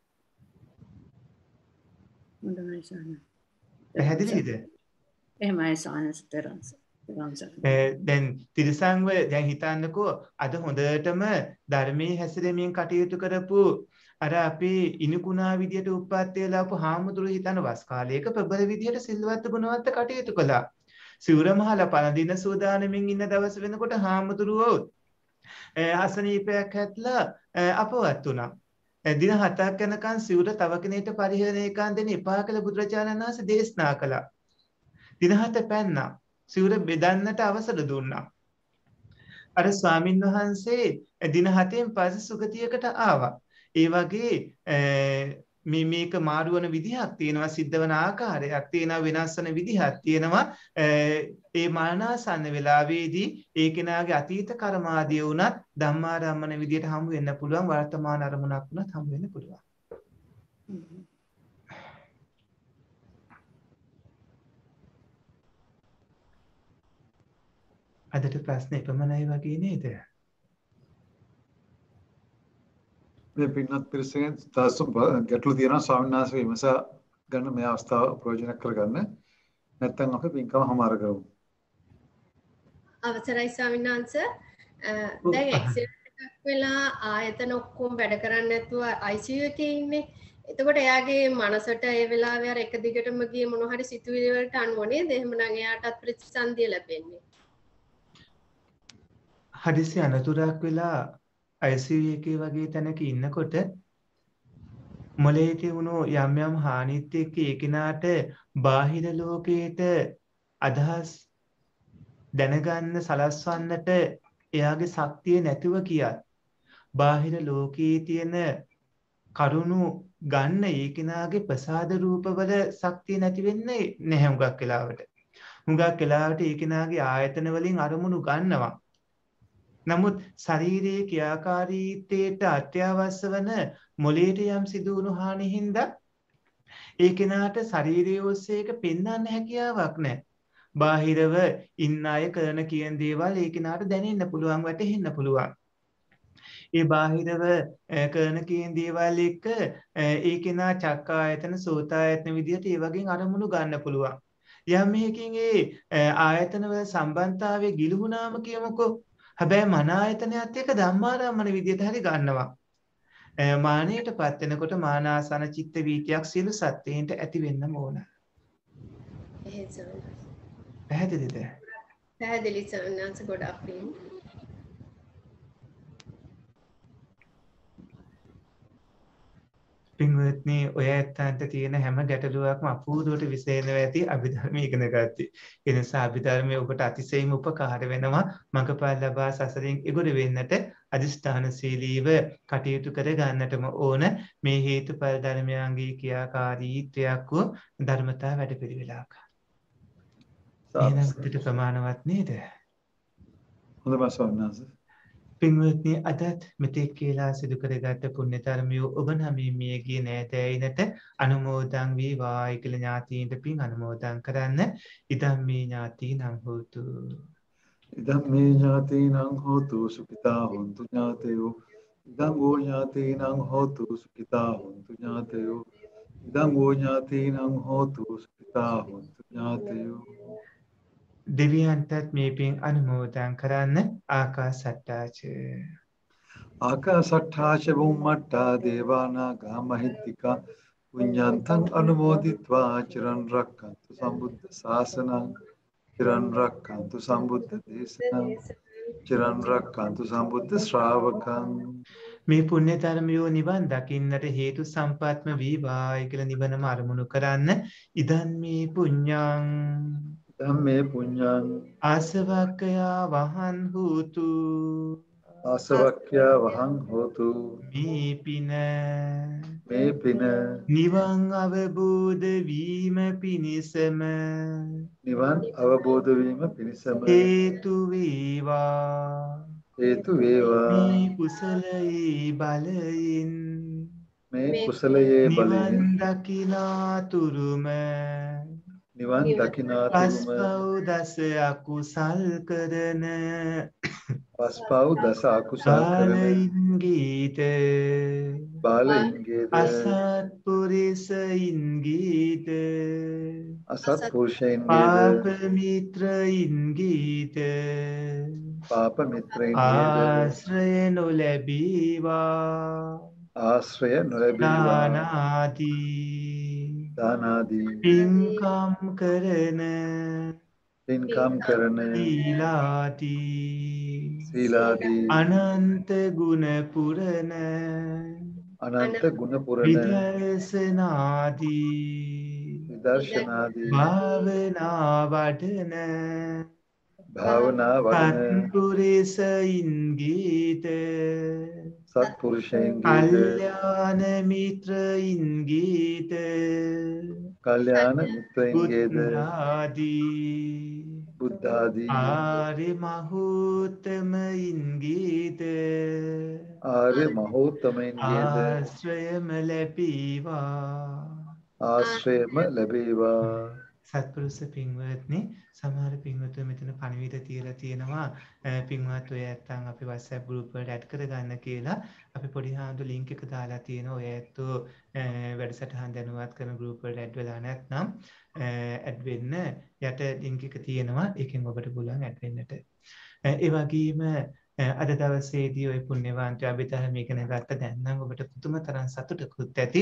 හොඳයි සානන්ස. පැහැදිලිද? එහෙමයි සානන්ස තරන්ස. දැන් තිරසංව දැන් හිතන්නකෝ අද හොඳටම ධර්මයේ හැසිරෙමින් කටයුතු කරපු අර අපි ඉනිකුණා විදියට උප්පත්ති වෙලා ආපු හාමුදුරු හිතන වස් කාලයක ප්‍රබල විදියට සිල්වත් ගුණවත් කටයුතු කළා. සිවුර මහලා පණ දින සූදානමින් ඉන්න දවස් වෙනකොට හාමුදුරුවෝ අසනීපයක් හැట్లా අපවත් වුණා. දින හතක් යනකම් සිවුර තව කෙනෙක්ට පරිහරණය කරන්න දෙන්න එපා කියලා බුදුරජාණන් වහන්සේ දේශනා කළා. දින හත පැන්නා. සිවුර බෙදන්නට අවසර දුන්නා. අර ස්වාමින් වහන්සේ දින හතෙන් පස්සේ සුගතියකට ආවා. ඒ වගේ මේ මේක මාරු වෙන විදිහක් තියෙනවා, සිද්ධ වෙන ආකාරයක් තියෙනවා, වෙනස් වෙන විදිහක් තියෙනවා. ඒ මරණාසන්න වෙලාවේදී ඒ කෙනාගේ අතීත කර්ම ආදී වුණත් ධම්මාරම්මන විදිහට හමු වෙන්න පුළුවන්, වර්තමාන අරමුණක් වුණත් හමු වෙන්න පුළුවන්. අදට ප්‍රශ්න එපමණයි වගේ නේද? මේ පින්නත් පිරිසෙන් තාසු ගැටලු තියෙනවා ස්වාමීන් වහන්සේ විමසා ගන්න මේ අවස්ථාව ප්‍රයෝජනක් කරගන්න. නැත්නම් අපි පින්කම හමාර කරමු. අවසරයි ස්වාමීන් වහන්සේ. දැන් ඇක්සිඩන්ට් එකක් වෙලා ආයතන ඔක්කොම වැඩ කරන්නේ නැතුව I C U එකේ ඉන්නේ. එතකොට එයාගේ මනසට ඒ වෙලාවේ අර එක දිගටම ගියේ මොන හරි සිතුවිලි වලට අනුව නේද? එහෙමනම් එයාටත් ප්‍රතිසන්දිය ලැබෙන්නේ. හදිසි අනතුරක් වෙලා I C U එකේ වගේ තැනක ඉන්නකොට මොලේ තියුණු යම් යම් හානිත් එක්ක ඒ කෙනාට බාහිර ලෝකයට අදහස් දැනගන්න සලස්වන්නට එයාගේ ශක්තිය නැතිව කියත් බාහිර ලෝකයේ තියෙන කරුණු ගන්න ඒ කෙනාගේ ප්‍රසාද රූපවල ශක්තිය නැති වෙන්නේ නැහැ හුඟක් වෙලාවට. හුඟක් වෙලාවට ඒ කෙනාගේ ආයතන වලින් අරමුණු ගන්නවා. නමුත් ශාරීරික ක්‍රියාකාරීත්වයට අත්‍යවශ්‍ය වන මොළයට යම් සිදු වුණු හානි හින්දා ඒ කෙනාට ශාරීරික ඔස්සේක පෙන්වන්න හැකියාවක් නැහැ. බාහිරව ඉන්න අය කරන කියන දේවල් ඒ කෙනාට දැනෙන්න පුළුවන්, වැටහෙන්න පුළුවන්. ඒ බාහිරව කරන කියන දේවල් එක්ක ඒ කෙනා චක්කායතන සෝතායතන විදිහට ඒ වගේ අරමුණු ගන්න පුළුවන්. යම් මේකින් ඒ ආයතන වල සම්බන්ධතාවයේ ගිලුණාම කියමුකෝ. හැබැයි මන ආයතනයත් එක්ක ධම්මාරම්මන විදියට හරි ගන්නවා. මානයටපත් වෙනකොට මානාසන චිත්ත වීතියක් සියලු සත්‍යයන්ට ඇති වෙන්නම ඕන. එහෙයි සර්. පැහැදිලිද? පැහැදිලි සර්. ගොඩාක් පිං. පින්වත්නි ඔය ඇත්තන්ට තියෙන හැම ගැටලුවක්ම අපූර්වට විසඳෙනවා ඇති අභිධර්ම ඉගෙන ගත්තී. ඒ නිසා අභිධර්මයේ ඔබට අතිශයින්ම උපකාර වෙනවා මඟපල් ලබා සසරින් එගොඩ වෙන්නට අදිෂ්ඨානශීලීව කටයුතු කර ගන්නටම ඕන මේ හේතුඵල ධර්මයන්ගේ ක්‍රියාකාරීත්වයක් වූ ධර්මතා වැඩපිළිවෙලක්. එහෙනම් පිට ප්‍රමාණවත් නේද? හොඳයි සෝමනාස. පින්වත්නි අදත් මෙතෙක් කියලා සිදු කරගත් පුණ්‍ය ධර්මිය ඔබ නම් මේ ගිය නෑදෑයිනට අනුමෝදන් වේවායි කියලා ඥාතීන්ට පින් අනුමෝදන් කරන්න. ඉදම් මේ ඥාතීනං හෝතු. ඉදම් මේ ඥාතීනං හෝතු සුඛිතා හොන්තු ඥාතයෝ. ඉදම් වූ ඥාතීනං හෝතු සුඛිතා හොන්තු ඥාතයෝ. ඉදම් වූ ඥාතීනං හෝතු සුඛිතා හොන්තු ඥාතයෝ. දෙවියන්ටත් මේ පින් අනුමෝදන් කරන්න. ආකාසට්ටාච ආකාසට්ඨාච බුම්මට්ටා දේවානාගා මහිත්‍තිකා පුඤ්ඤන්තං අනුමෝදිත්වා චිරන් රක්ඛන්තු සම්බුද්ධ ශාසනං චිරන් රක්ඛන්තු සම්බුද්ධ දේශනං චිරන් රක්ඛන්තු සම්බුද්ධ ශ්‍රාවකං. මේ පුණ්‍ය ධර්මියෝ නිවන් දකින්නට හේතු සම්පත්ම වේවායි කියලා නිවනම අරමුණු කරන්න. ඉදන් මේ පුඤ්ඤං ධම්මේ පුඤ්ඤං ආසවක්ඛයා වහන් හෝතු. ආසවක්ඛ්‍යා වහං හෝතු. මේ පින මේ පින නිවන් අවබෝධ වීම පිණිසම නිවන් අවබෝධ වීම පිණිසම හේතු වේවා. හේතු වේවා. මේ කුසලයේ බලයෙන් මේ කුසලයේ බලයෙන් නිවන් දකිනාතුරුම නිවන් දකිනාතුරුම පස්පව් දස අකුසල් කරන පස්පව් දස අකුසල් කරන බාලයින්ගීත බාලයින්ගේද අසත්පුරිසයින්ගීත අසත්පුරුෂයින්ගේද පාප මිත්‍රයින්ගීත පාප මිත්‍රයින්ගේද ආශ්‍රය නොලැබීවා. ආශ්‍රය නොලැබීවා. දානාදී දානාදී පින්කම් කරන පින්කම් කරන සීලාදී සීලාදී අනන්ත ගුණ පුරන අනන්ත ගුණ පුරන විදර්ශනාදී විදර්ශනාදී භාවනා වඩන භාවනා වඩන සත්පුරිසයින්ගීත සත්පුරුෂයන්ගේද කල්යාණ මිත්‍රයින්ගීත කල්යාණ මිත්‍රයින්ගේද බුද්ධාදී බුද්ධාදී ආර්ය මහෝත්තමයින්ගීත ආර්ය මහෝත්තමයින්ගේද ආශ්‍රයම ලැබීවා. ආශ්‍රයම ලැබේවා. සත්පුරුෂ පින්වත්නි සමහර පින්වතුන් මෙතන පණිවිඩ තියලා තියෙනවා පින්වත් ඔය ඇත්තන් අපි WhatsApp group වලට add කරගන්න කියලා. අපි පොඩි හාමුදුරු link එක දාලා තියෙනවා. ඔය ඇත්තෝ වැඩසටහන් දැනුවත් කරන group වලට add වෙලා නැත්නම් add වෙන්න යට link එක තියෙනවා. ඒකෙන් ඔබට පුළුවන් add වෙන්නට. ඒ වගේම අද දවසේදී ඔය පුණ්‍යවන්තය අභිධර්ම ඉගෙන ගත්ත දැන් නම් ඔබට පුදුම තරම් සතුටකුත් ඇති.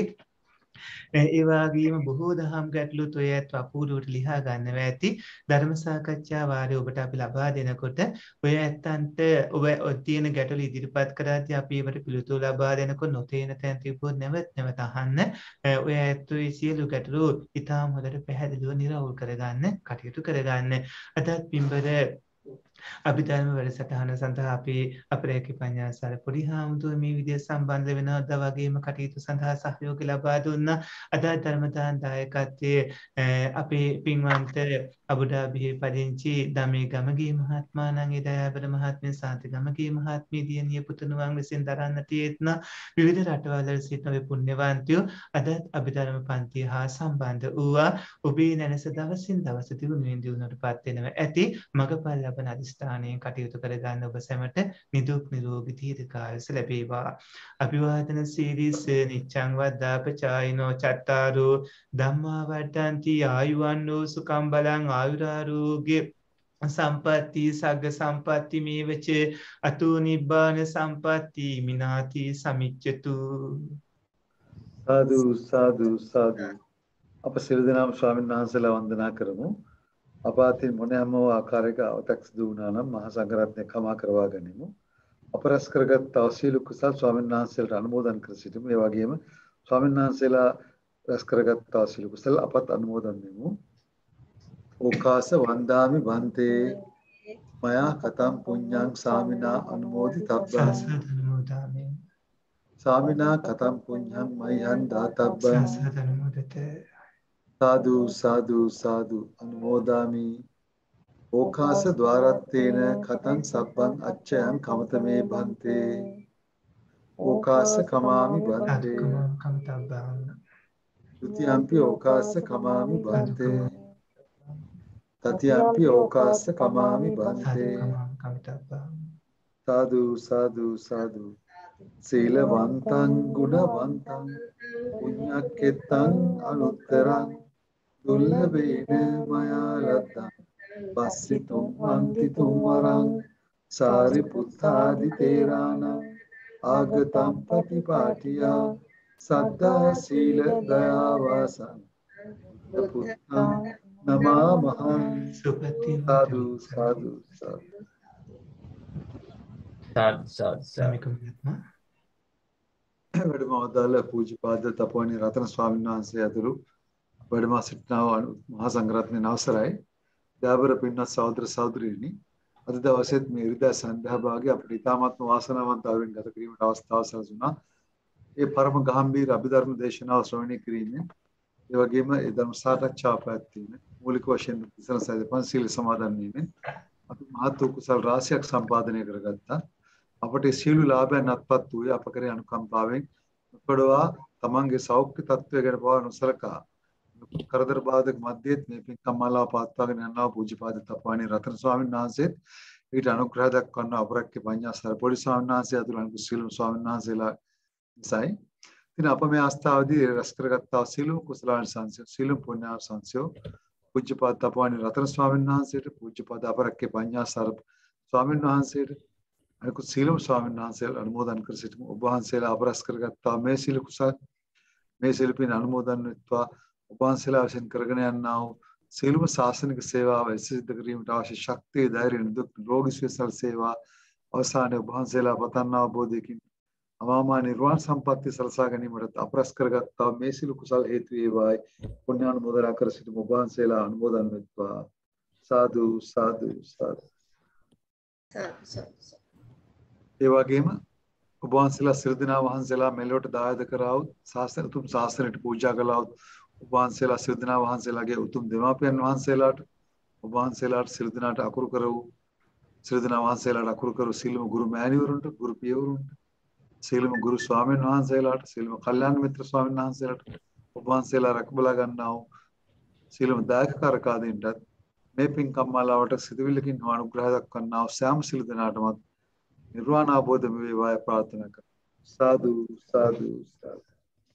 ඒ වගේම බොහෝ දහම් ගැටලුත් ඔය ඇත්ත අපූර්වට ලියා ගන්නවා ඇති. ධර්ම සාකච්ඡා වාරය ඔබට අපි ලබා දෙනකොට ඔය ඇත්තන්ට ඔබ තියෙන ගැටලු ඉදිරිපත් කරද්දී අපි ඒවට පිළිතුරු ලබා දෙනකොට නොතේන තැන් තිබුණොත් නැවත නැවත අහන්න. ඔය ඇත්තෝ සියලු ගැටලු ඉතාම හොඳට පැහැදිලිව නිරවුල් කරගන්න කටයුතු කරගන්න. අදත් පින්බර අභිධර්ම වැඩසටහන සඳහා අපි අපරේකී පඤ්ඤාසාර පොඩි හාමුදුරුවෝ මේ විදිහට සම්බන්ධ වෙනවද වගේම කටයුතු සඳහා සහයෝගය ලබා දුන්නා. අද ධර්ම දාන දායකත්වයේ අපේ පින්වන්ත අබුඩාබියේ පදිංචි දමේ ගමගේ මහත්මයාණන් දයාබර මහත්මිය සාන්ති ගමගේ මහත්මිය දියණිය පුතුණුවන් විසින් දරන්නට යෙත්න විවිධ රටවල් වල සිටින ඔය පුණ්‍යවන්තයෝ අද අභිධර්ම පන්තිය හා සම්බන්ධ වූවා. ඔබේ නැනස දවසින් දවස දිනුවෙන් දිනුවටපත් වෙනවා ඇති. මගපල් ලබන ස්ථානයෙන් කටයුතු කරගන්න ඔබ සැමට නිදුක් නිරෝගී දීර්ඝායුෂ ලැබේවා. අභිවාදන සීරිස නිච්ඡං වද්දාපචායිනෝ චත්තාරෝ ධම්මා වඩ්ඩಂತಿ ආයුවන්නෝ සුඛං බලං ආයුරාෝග්‍ය සම්පatti සග්ග සම්පatti මේවච අතෝ නිබ්බාන සම්පatti මිනාති සමිච්ඡතු. සාදු සාදු සාදු. අප සියලු දෙනාම ස්වාමීන් වහන්සේලා වන්දනා කරමු. අප අතින් මොනෑම ආකාරයක අවතක් සිදු වුණා නම් මහා සංඝරත්නය කමා කරවා ගනිමු. අප රැස් කරගත් අවසීල කුසල් ස්වාමීන් වහන්සේලාට අනුමෝදන් කර සිටිමු. ඒ වගේම ස්වාමීන් වහන්සේලා රැස් කරගත් අවසීල කුසල් අපත් අනුමෝදන් වෙමු. ඕකාස වන්දාමි බන්තේ මයා කතම් පුඤ්ඤං සාමිනා අනුමෝදිතබ්බං සාමිනා කතම් පුඤ්ඤං මයං දාතබ්බං සාදු සාදු සාදු අනුමෝදාමි. ඕකාස ద్వාරත්තේන කතං සබ්බං අච්ඡයං කමතමේ බන්තේ ඕකාස කමාමි බන්තේ ත්‍ෘතියම්පි ඕකාස කමාමි බන්තේ තතියම්පි ඕකාස කමාමි බන්තේ. සාදු සාදු සාදු. සීලවන්තං ගුණවන්තං පුඤ්ඤක්කෙත්තං අනුත්තරං දුර්ලභේන මයා ලද්දං පස්සිතුම් අන්තිතුම් වරං සාරිපුත්තාදි තේරාණං ආගතම් පටිපාටියා සද්දා සීල දයා වාසං පුත්තං නමාමහං. සාදු සාදු සාදු. සාදු සාදු සාදු. වැඩම අවදාළ පූජ්‍යපාද තපෝවනී රතන ස්වාමීන් වහන්සේ ඇතුළු වැඩම සිටිනා මහා සංඝරත්නයේ අවසරයි. දාබර පින්වත් සහෝදර සහෝදරියනි, අද දවසේත් මේ ඉරිදා සන්ධ්‍යා භාගයේ අපිට ඉතාමත්ම වාසනාවන්ත අවුරුන් ගත කිරීමට අවස්ථාව සැලසුණා. ඒ පරම ගාම්භීර අභිධර්ම දේශනාව ශ්‍රවණය කිරීමෙන්, ඒ වගේම ඒ ධර්ම සාකච්ඡාව පැවැත්වීමෙන්, මූලික වශයෙන් තිසරණ සෛල පන්සිල් සමාදන් වීමෙන් අපි මහත් වූ කුසල් රාශියක් සම්පාදනය කරගත්තා. අපට සියලු ලාභයන් අත්පත් වූයේ අප කරේ අනුකම්පාවෙන් උපදවා තමන්ගේ සෞඛ්‍ය තත්ත්වය ගැන පවා නොසලකා කරදර බාධක මැද්දේත් මේ පින්කම් මාලාව පවත්වාගෙන යනවා පූජ්‍යපාද තපෝවනී රතන ස්වාමීන් වහන්සේත් ඊට අනුග්‍රහ දක්වන අපරක්ක පඤ්ඤාසාර පොඩි ස්වාමීන් වහන්සේ ඇතුළු අනිකුත් සියලු ස්වාමීන් වහන්සේලා නිසායි. ඉතින් අප මේ අවස්ථාවේදී රැස් කරගත්තා සියලු කුසලාන සංසය සියලු පුණ්‍යාව සංසය පූජ්‍යපාද තපෝවනී රතන ස්වාමීන් වහන්සේට, පූජ්‍යපාද අපරක්ක පඤ්ඤාසාර ස්වාමීන් වහන්සේට, අනිකුත් සියලුම ස්වාමීන් වහන්සේලා අනුමෝදන් කර සිටිමු. ඔබ වහන්සේලා අපරස් කරගත්තා මේ සියලු කුසල් මේ සියලුපින් අනුමෝදන් වෙත්වා. ඔබ වහන්සේලා විසින් කරගෙන යනා වූ සියලුම ශාසනික සේවාව සිද්ධ කිරීමට අවශ්‍ය ශක්තිය, ධෛර්යය, දුක් රෝගී සුවසල් සේවා අවසානයේ ඔබ වහන්සේලා පතන්නා අවබෝධයකින් අමාමා නිර්වාණ සම්පත්තිය සලසා ගැනීමට අපරස් කරගත්තා මේ සියලු කුසල් හේතු වේවායි. පුණ්‍යානුමෝදනා කර සිටිමු. ඔබ වහන්සේලා අනුමෝදන් වෙත්වා. සාදු සාදු සාදු. ඒ වගේම ඔබ වහන්සේලා සියලු දෙනා වහන්සේලා මෙලොවට දායද කරා වූ ශාසන උතුම් ශාසනයට පූජා කළා වූ ඔබ වහන්සේලා සියලු දෙනා වහන්සේලාගේ උතුම් දෙමාපියන් වහන්සේලාට, ඔබ වහන්සේලාට සියලු දෙනාට අකුරු කර වූ සියලු දෙනා වහන්සේලාට අකුරු කර වූ සියලුම ගුරු මෑණිවරුන්ට, ගුරු පියවරුන්ට, සියලුම ගුරු ස්වාමීන් වහන්සේලාට, සියලුම කල්යාණ මිත්‍ර ස්වාමීන් වහන්සේලාට, ඔබ වහන්සේලා රැකබලා ගන්නා වූ සියලුම දායකකාරකාදීන්ටත් මේ පින්කම් මාලාවට සිදුවිල්ලකින් අනුග්‍රහ දක්වන්නා වූ සෑම සියලු දෙනාටමත් නිර්වාණ අවබෝධ වේවායි ප්‍රාර්ථනා කරමි. සාදු සාදු සාදු.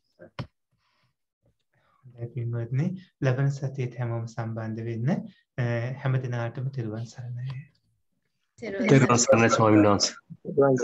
පින්වත්නි, ලබන සතියේත් හැමෝම සම්බන්ධ වෙන්න. හැම දිනාටම තෙරුවන් සරණයි. තෙරුවන් සරණයි ස්වාමීන් වහන්සේ.